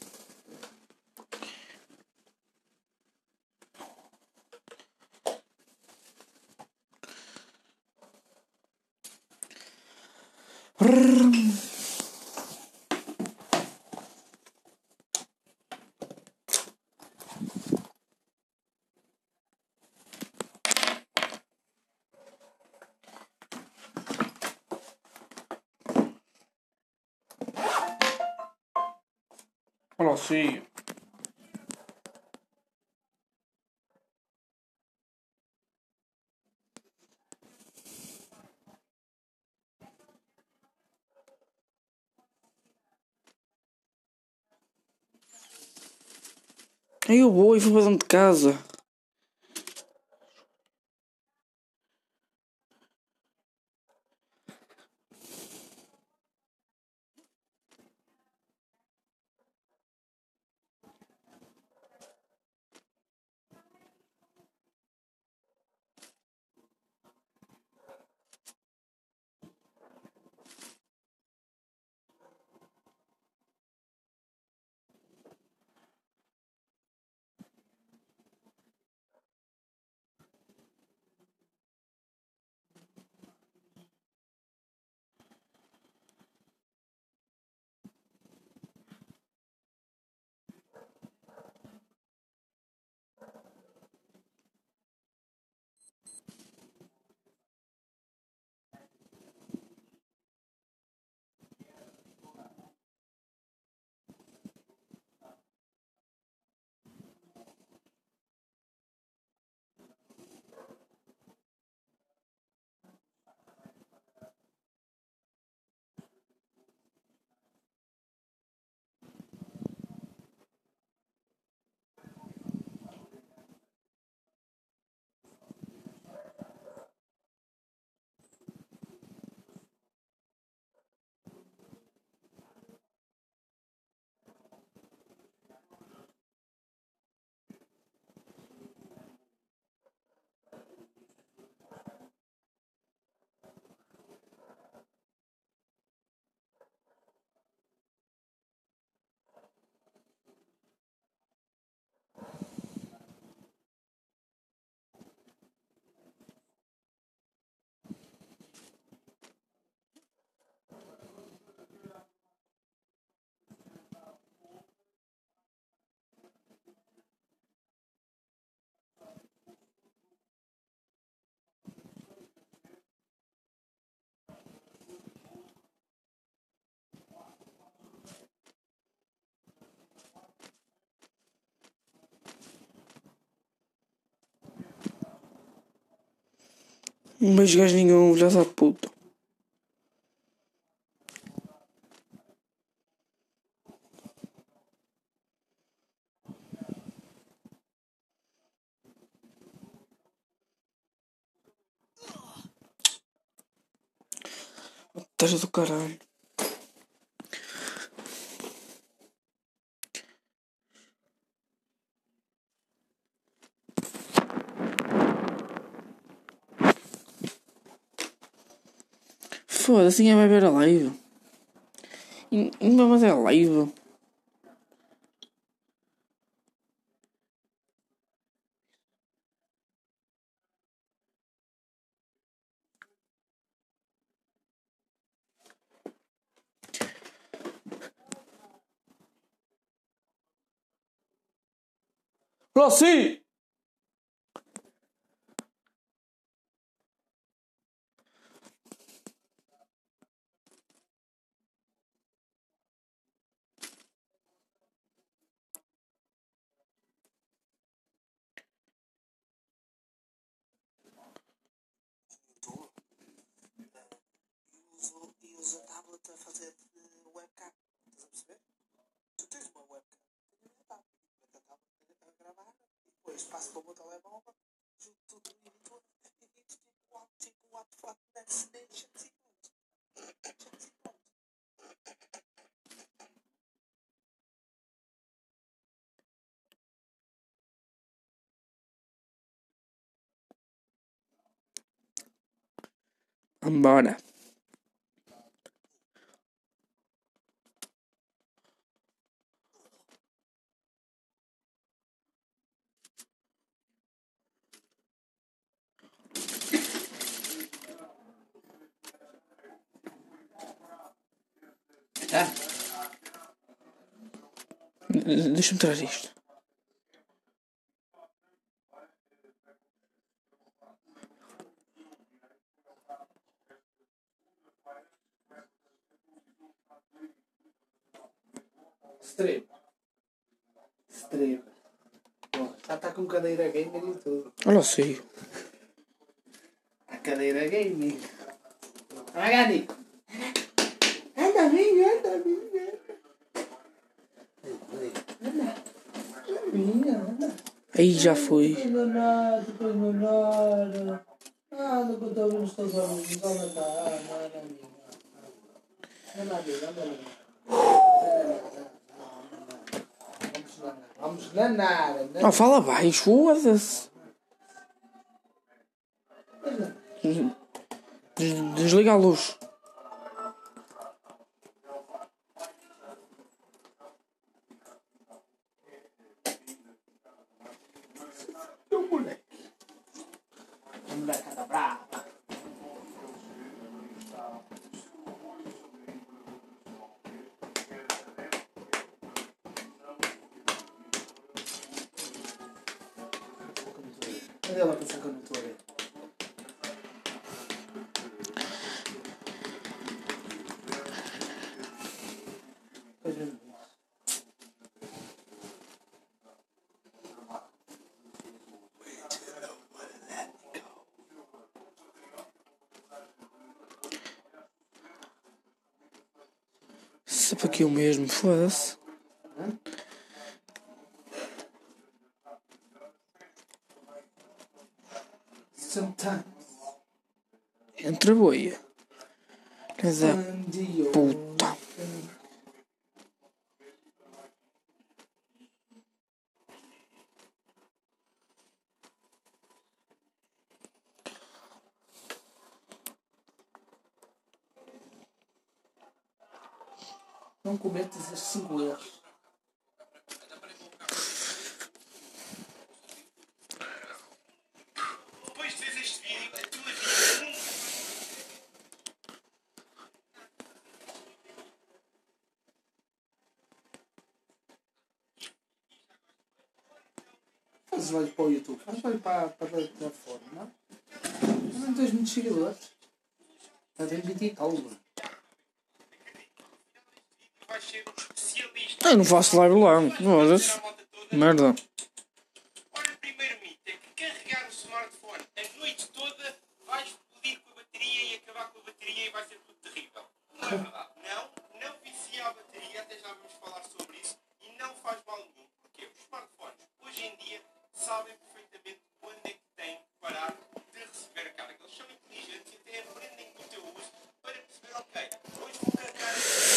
A: Olha assim. Aí eu vou e vou para dentro de casa. Não vejo gajo nenhum, filha da puta. Taja do caralho. Foda-se, ninguém vai ver a live. Ninguém vai fazer a live. Rossi!
E: uso, e uso a tablet a fazer de webcam. Estás a perceber? Tu tens uma webcam, tens a tablet, meto a tablet a gravar e depois passo para o meu telemóvel, junto tudo no editor e digo tipo what, tipo what, what, that's nations e pronto. Nations e pronto.
A: Vambora.
F: Ah,
A: Deixa-me trazer isto.
E: Strip. Strip. Bom, já está com cadeira gamer e tudo.
A: Olha sei.
E: A cadeira gamer. Ah, Gani. Anda, amigo, anda, amigo. Anda. Anda, anda.
A: Aí já foi.
E: Depois não nada, depois não nada. Anda, que eu estou vendo os teus amigos. Anda, tá. Anda, anda, amigo. Anda, amigo, anda, amigo. Vamos danar, né?
A: Não, fala baixo, foda-se. Des- Desliga a luz.
E: Meu moleque. A moleque tá brava. Cadê ela pensar que eu não estou a ver? Pois é.
A: Sempre aqui o mesmo, foda-se.
E: Sometimes.
A: Entre a boia. Quer dizer,
E: Andio.
A: puta.
E: Não cometas esses cinco erros.
C: Depois de ver este vídeo, a tua vida nunca.
E: Faz olho para o YouTube. Faz olho para, para a plataforma, não? Não tens muitos seguidores. Já tens vinte e tal, mano.
C: Vais ser um especialista.
A: Eu não faço live lá, foda-se. Merda.
C: Ora, primeiro mito é que carregar o smartphone a noite toda vai explodir com a bateria e acabar com a bateria e vai ser tudo terrível. Não é verdade. Não, não vicia a bateria, até já vamos falar sobre isso, e não faz mal nenhum. Porque os smartphones, hoje em dia, sabem perfeitamente quando é que têm que parar de receber a carga. Eles são inteligentes e até aprendem com o teu uso para perceber, ok, hoje vou carregar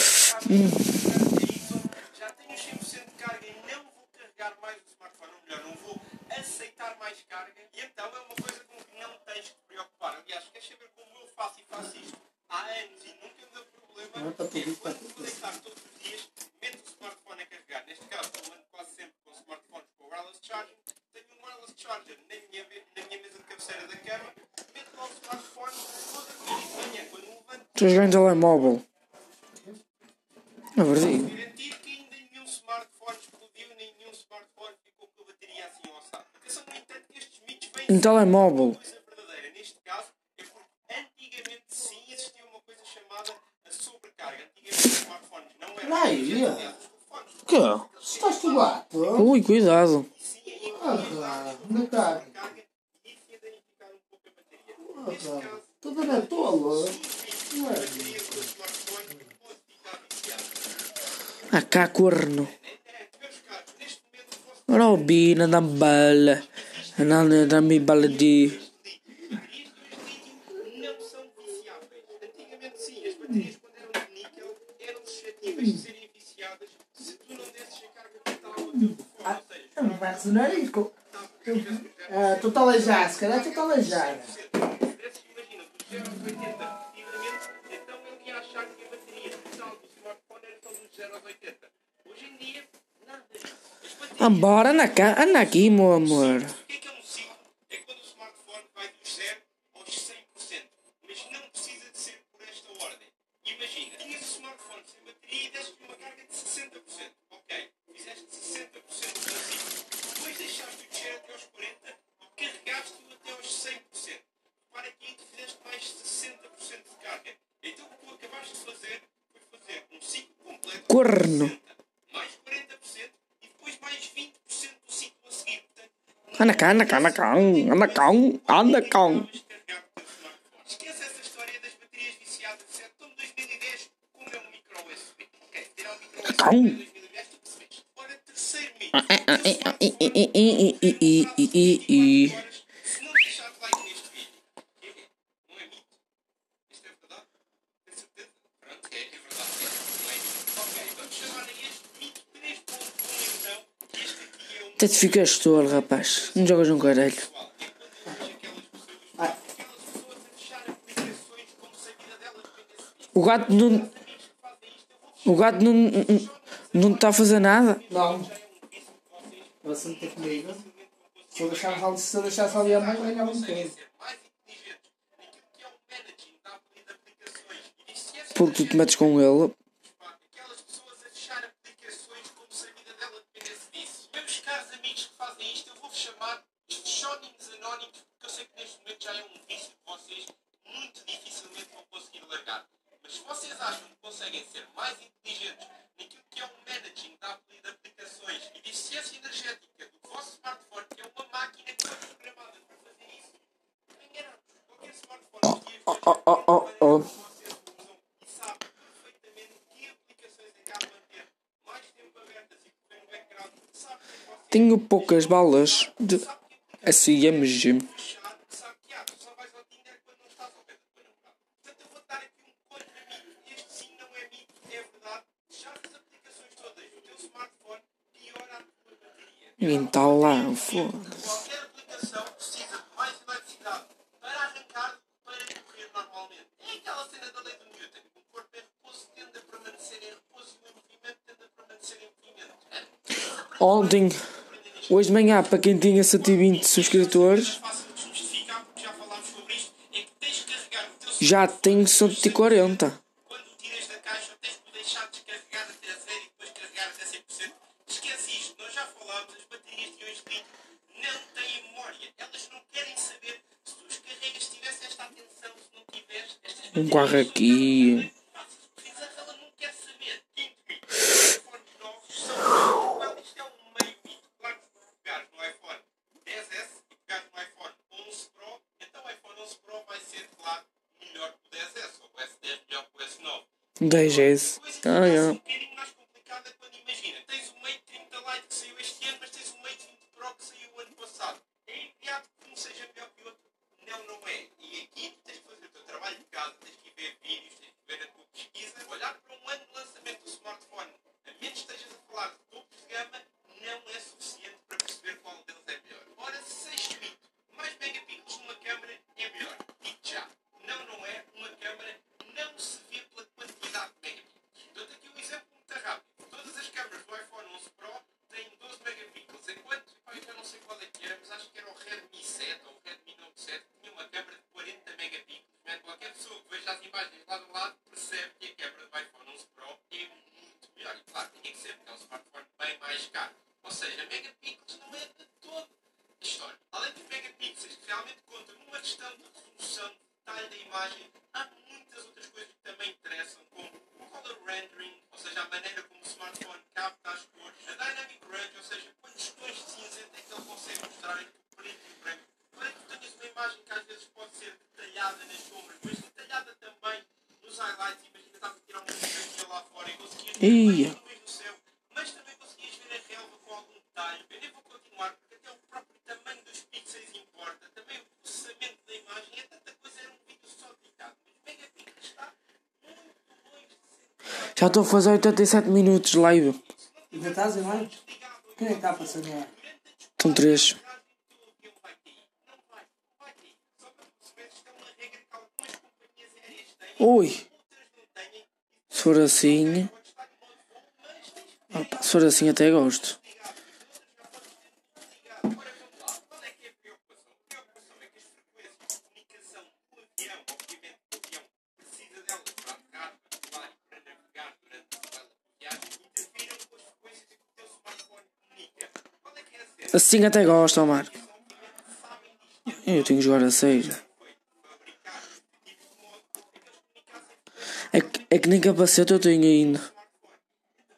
C: aqui, já tenho cem por cento de carga e não vou carregar mais o smartphone, ou melhor, não vou aceitar mais carga, e então é uma coisa com que não tens que te preocupar. Aliás, queres saber como eu faço e faço isto há anos e nunca me deu problema?
E: Não, está tudo,
C: É
E: está
C: quando
E: tudo.
C: vou deitar todos os dias, meto o smartphone a carregar. Neste caso, eu ando quase sempre com smartphones com wireless charging. Tenho um wireless charger na minha, na minha mesa de cabeceira da cama, meto lá o smartphone, vou dormir e de manhã, quando me levanto,
A: Tu jogas em telemóvel. É verdade.
C: garantir que ainda nenhum smartphone explodiu, nem nenhum smartphone ficou com a bateria assim ao assado. Atenção, no entanto, que estes mitos vêm
A: Em telemóvel.
C: uma coisa verdadeira. Neste caso, é porque antigamente sim existia uma coisa chamada a sobrecarga. Antigamente os smartphones não eram
E: Ai,
C: inteligentes,
E: ia.
C: aliás, os telefones
A: O quê?
E: Estás tu gato?
A: Ui, cuidado.
C: e sim, aí
E: Ah, na cara.
C: sobrecarga e isso ia danificar um pouco a bateria. Neste
E: Ah,
C: caso,
E: toda na tola.
C: a bateria do teu smartphone pode ficar viciada.
A: Ah, cá, corno.
C: Meus caros, neste momento posso
A: Robina, na bala. Na, na minha bala de.
C: baterias de lítio não são viciáveis. Antigamente sim, as baterias quando eram de níquel eram suscetíveis de serem viciadas se tu não desses a carga total ao teu telefone. Ou seja,
E: Não vai ressonar isto. Ah, tu está aleijado, se calhar tu está aleijado.
C: imagina, dos zero aos oitenta repetidamente, então ele ia achar que a bateria total do smartphone era só dos zero aos oitenta. Hoje em dia, nada disso. As baterias
A: Vambora, anda cá, anda aqui, meu amor.
C: O que é que é um ciclo? É quando o smartphone vai dos zero aos cem por cento. Mas não precisa de ser por esta ordem. Imagina, tinhas o smartphone sem bateria e de
A: corno.
B: Mais quarenta por cento e depois mais vinte por cento do ciclo a seguir. Portanto,
A: Anda cá, anda cá, anda cá, anda cá, anda cá.
B: descarregar o teu smartphone. Esquece essa história das baterias viciadas, certo? Então, dois mil e dez, como é um micro U S B? Ok, tirar o micro U S B
A: Calma.
B: em dois mil e dez, tu percebes. Ora, terceiro mito. O teu smartphone
A: E, e, e, e, e, e, e.
B: horas, se não deixares like neste vídeo. É, é, não é mito. Isto é verdade? Tem certeza? Pronto, é, é verdade. Não é mito. Ok, vamos chamar a este mito três ponto um então. Este aqui é um
A: Até te ficas tolo, rapaz. Não jogas um caralho.
B: pessoal. É quando eu vejo aquelas pessoas, aquelas pessoas a fechar aplicações como se a vida delas dependesse disso.
A: O gato não.
B: Amigos que fazem isto, eu vou
A: O gato não. Não está a fazer nada.
E: Não. Você não tem comigo. Se eu deixar só, se eu deixar só ali a mãe, ganhava um bocadinho.
B: ser mais inteligentes naquilo que é o managing da de aplicações. E diz se essas
A: Porque tu te metes com ele.
B: aquelas pessoas a fechar aplicações como se a vida dela dependesse disso. Meus caros amigos que fazem isto, eu vou-vos chamar de Shonings Anónimos, porque eu sei que neste momento já é um vício de vocês, muito dificilmente vão conseguir largar. Mas se vocês acham que conseguem ser mais inteligentes naquilo que é o managing da de aplicações e de eficiência energética do vosso smartphone, que é uma máquina que foi programada para fazer isso, enganados. Qualquer smartphone que
A: Oh, oh, oh, oh, oh.
B: vocês usam e sabe perfeitamente que aplicações é que há de manter mais tempo abertas e que no background sabe que vocês
A: Tenho poucas balas de S M G.
B: fechar, sabe que há, tu só vais ao Tinder quando não estás ao pé da tua namorada. Portanto, eu vou dar aqui um contra mito. Este sim não é mito, é verdade. Já as aplicações todas do teu smartphone piora a tua bateria.
A: Ninguém está lá, foda-se.
B: Qualquer aplicação precisa de mais eletricidade para arrancar do que para correr normalmente. É aquela cena da lei do Newton. O corpo em repouso tende a permanecer em repouso e o movimento tende a permanecer em movimento.
A: Ontem, hoje de manhã, para quem tinha cento e vinte subscritores,
B: Fácil de justificar, porque já falámos sobre isto, é que tens de carregar o teu
A: já tenho cento e quarenta.
B: quando o tiras da caixa, tens de deixar descarregar até a zero e depois carregar até cem por cento. Esquece isto, nós já falámos, as baterias de hoje em dia não têm memória. Elas não querem saber se tu descarregas, se tivesse esta atenção, se não tiveres estas
A: Um carro aqui.
B: ela não quer saber. Quinto mito. Os iPhones novos são well, isto é um meio mito. Claro que se pegares no iPhone dez S e pegares no iPhone onze Pro, então o iPhone onze Pro vai ser, claro, melhor que o dez S, ou o S dez melhor que o S nove.
A: dez S. Ah, é.
B: Um bocadinho mais complicada quando imagina. Tens o Mate trinta Lite que saiu este ano, mas tens o Mate vinte Pro que saiu o ano passado. É imediato que um seja melhor que o outro. Não, não é. E aqui tu tens que fazer o teu trabalho de casa, tens que ir ver vídeos, tens que ver a tua pesquisa, olhar para um ano de lançamento do smartphone. A menos que estejas a falar de topos de gama, não é suficiente para perceber qual deles é melhor. Ora, sexto mito. Mais megapixels numa câmera é melhor. Digo já. Não, não é. Uma câmera não se vê pela quantidade de megapixels. Dou-te aqui um exemplo muito rápido. Todas as câmaras do iPhone onze Pro têm doze megapixels, enquanto, pá, eu já não sei qual é que era, mas acho que era o Redmi sete ou o Redmi Note sete, tinha uma câmera de quarenta megapixels. Man, qualquer pessoa que veja as imagens lá do lado percebe que a câmera do iPhone onze Pro é muito melhor. E claro, tinha que ser, porque é um smartphone bem mais caro. Ou seja, megapixels não é de todo a história. Além dos megapixels que realmente contam numa questão de resolução, de detalhe da imagem, há muitas outras coisas que também interessam, como o color rendering, ou seja, a maneira como o smartphone capta as cores, a dynamic range, ou seja, quantos tons de cinzento é que ele consegue mostrar entre o preto e o branco, para que tu tenhas uma imagem que às vezes pode ser detalhada nas sombras, mas detalhada também nos highlights. Imagina, estás a tirar uma fotografia lá fora e conseguias ver
A: Ia.
B: mais nuvens no céu, mas também conseguias ver a relva com algum detalhe. Eu nem vou continuar, porque até o próprio tamanho dos pixels importa, também o processamento da imagem, é tanta coisa, era um vídeo só dedicado. Mas megapixels está muito longe de ser.
A: Já estou a fazer oitenta e sete minutos de live.
E: Ainda estás em live? Quem é que está a passar lá?
A: São três. Ui. Se for assim. Opa, se for assim até gosto. Assim até gosto, ó Marco. Eu tenho que jogar a sério. É que, é que nem capacete eu tenho ainda.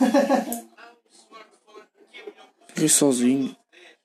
A: Fiquei sozinho.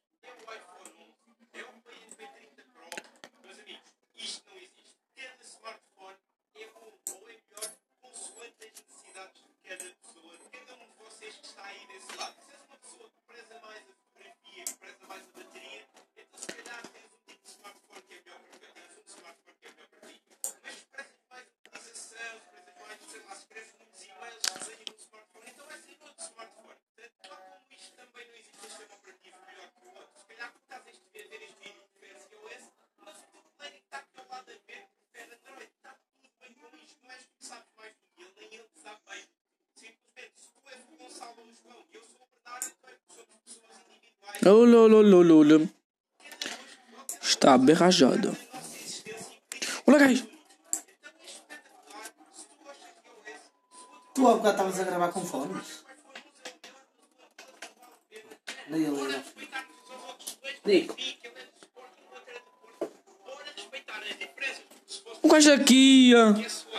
A: Olololololo. Está bem rajado. Olha, gajo.
E: Tu há bocado estavas a gravar com fones? Daí ele era.
F: Nico.
A: O gajo aqui, ó.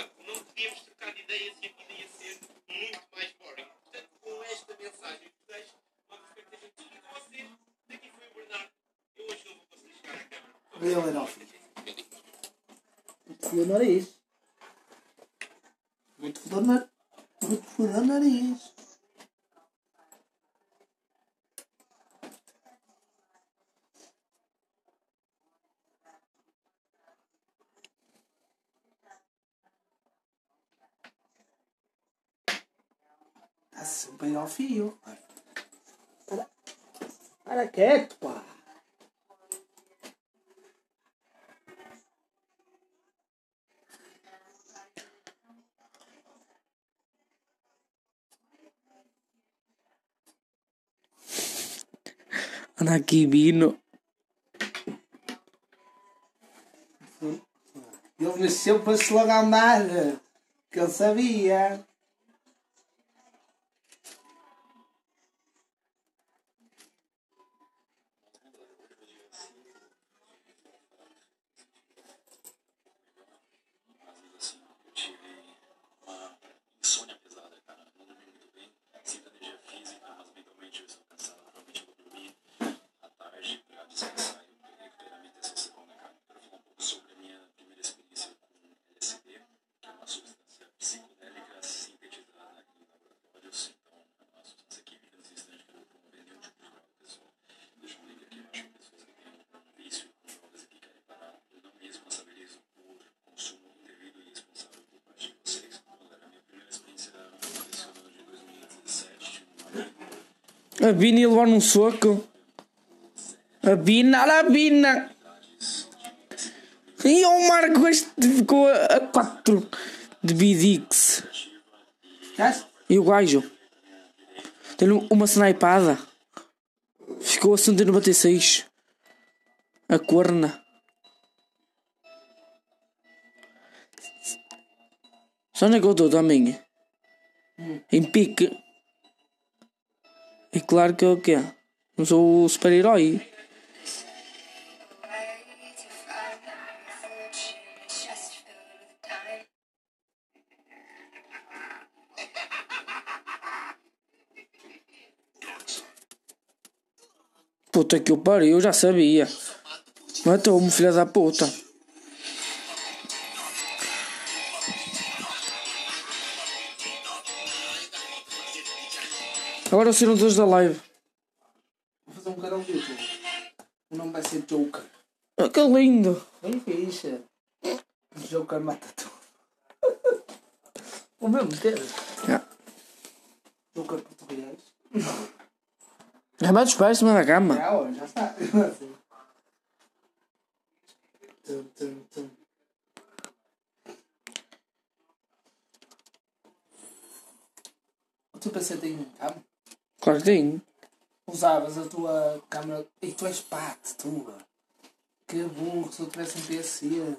E: Daí ele era o filho. Muito fodeu o nariz. Muito fodeu o nariz. Muito fodeu o nariz. Está sempre ao fio. Para, para quieto, pá.
A: Anda aqui, Bino.
E: Ele nasceu para se logo andar. Que ele sabia.
A: A Bina ia levar num soco. A Bina, olha a Bina. E o Marco este ficou a quatro de Bidix. E o gajo tem uma snipada. Ficou a cento e noventa e seis. A corna. Só onde é que eu estou também? Hum. Em pique. É claro que eu o quê? Não sou o super-herói. Puta que eu pariu, eu já sabia. Matou-me, filha da puta. Agora saíram todos da live.
E: Vou fazer um canal do YouTube. O nome vai ser Joker.
A: Ah, que lindo.
E: Bem fixe. Joker mata tudo. O mesmo teve.
A: Yeah.
E: Joker português.
A: Já bate os pés em cima da cama.
E: Já, ó, já está. Tum, tum, tum. O teu P C tem câmera?
A: Claro que tem.
E: Usavas a tua câmera. E tu és pato, tu. Que burro, se eu tivesse um P C.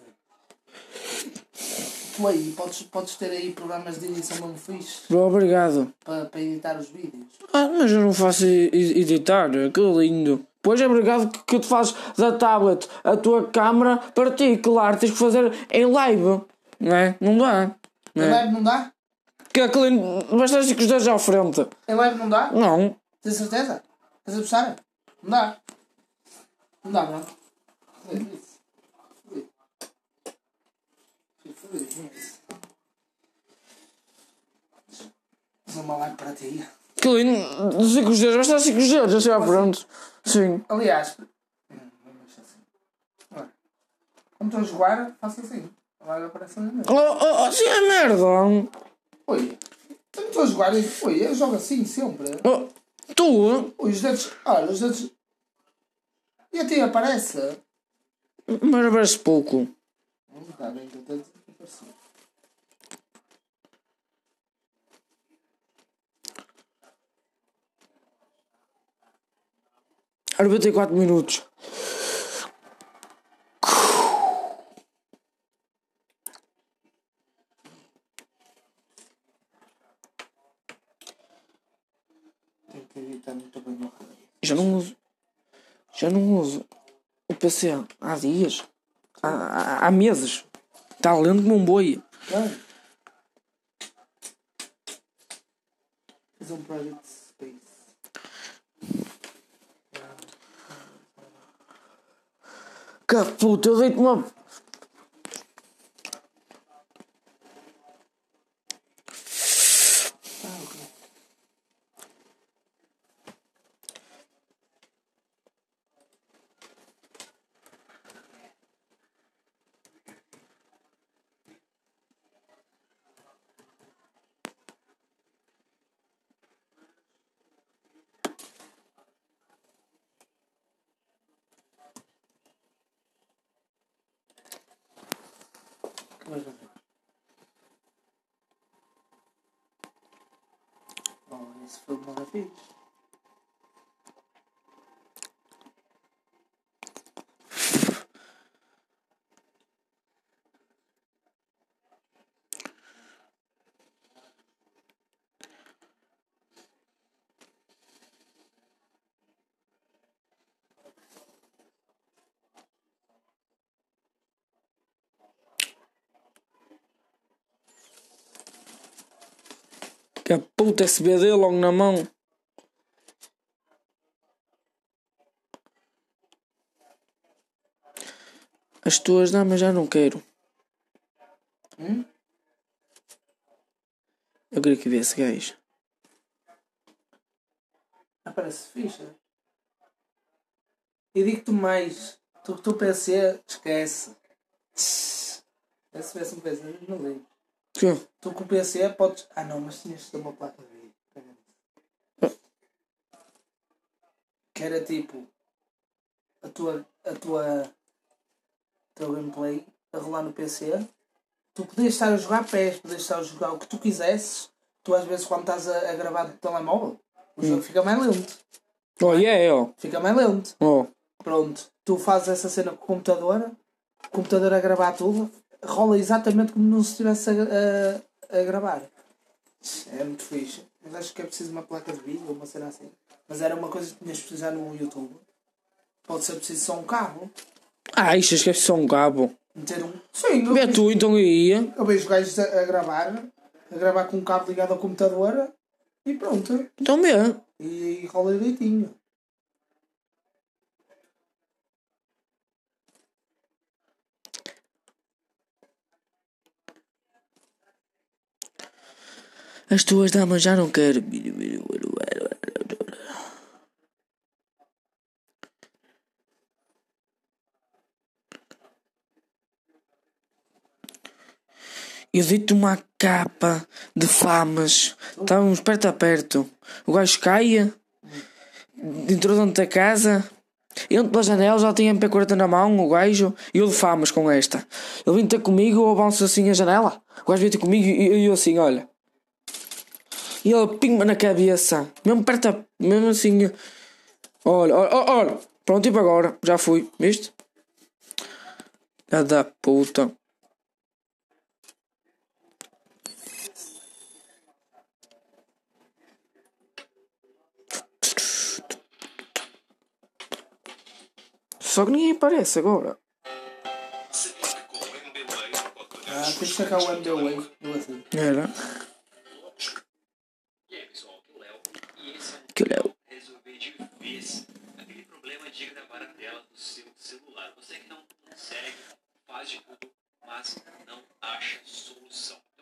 E: Tu aí, podes, podes ter aí programas de edição mesmo fixe.
A: Obrigado.
E: Para, para editar os vídeos.
A: Ah, mas eu não faço editar. Que lindo. Pois é, obrigado que, que tu fazes da tablet a tua câmera para ti. Claro, tens que fazer em live. Não é? Não dá. Não
E: Em
A: é?
E: live não dá?
A: Que a Clean. Basta assim que os dois à frente.
E: Em live não dá?
A: Não.
E: Tens certeza? Estás a puxar? Não dá. Não dá, não. Fazer uma live para ti.
A: Clean. Assim com os dois. Basta assim com os dois assim à frente. Sim.
E: Aliás, olha, quando estou a jogar, faço assim. A live aparece ali mesmo.
A: Oh, oh, oh, sim, é merda.
E: Oi, quando estou a jogar, oi, eu jogo assim sempre.
A: Oh, tu?
E: Oi, os dedos, olha, os dedos. E a ti aparece?
A: Mas aparece pouco.
E: Não está bem, que eu tenho que aparecer.
A: noventa e quatro minutos.
E: Tenho que evitar muito bem no rádio.
A: Já não uso. Já não uso o P C há dias. Há, há, há meses. Está lento como um boi.
E: Claro. Fiz um private space.
A: Que puta, eu deito uma.
E: Mas não sei. Oh, esse foi uma vez.
A: Que puta S B D logo na mão. As tuas damas já não quero.
E: Hum?
A: Eu queria que viesse gajo.
E: Aparece ficha. E digo-te mais. Tu que tu P C, esquece. Se tivesse um P C, não ligo.
A: Que?
E: Tu com o P C podes. Ah não, mas tinhas de ter uma placa de vídeo. Que era tipo. A tua. A tua. O teu gameplay a rolar no P C. Tu podias estar a jogar pés, podias estar a jogar o que tu quisesses. Tu às vezes quando estás a, a gravar do telemóvel, o jogo fica mais lento.
A: Oh, yeah, oh.
E: Fica mais lento.
A: Oh.
E: Pronto, tu fazes essa cena com o computador, o computador a gravar tudo, rola exatamente como não se estivesse a, a, a gravar. É muito fixe. Mas acho que é preciso uma placa de vídeo ou uma cena assim. Mas era uma coisa que tinhas de precisar no YouTube. Pode ser preciso só um cabo.
A: Ah, isto esquece só um cabo.
E: Meter um. Sim, eu
A: Vê
E: vejo,
A: tu então ia.
E: eu vejo gajos a, a gravar, a gravar com um cabo ligado ao computador e pronto.
A: Então vê.
E: E, e rola direitinho.
A: As tuas damas já não quero. Eu dei-te uma capa de famas. Estávamos perto a perto. O gajo caia. Entrou dentro da casa. Entro pela janela, já tinha M P quarenta na mão, o gajo. E eu de famas com esta. Ele vem ter comigo, eu avanço assim a janela. O gajo vem ter comigo e eu assim, olha. E ele pinga na cabeça. Mesmo perto a... Mesmo assim. Olha, olha, olha. Pronto, tipo agora. Já fui. Viste? É da puta. Só que ninguém aparece agora.
E: Ah, tens de sacar o M D Wave do assim.
A: Era.
G: mas não acha solução.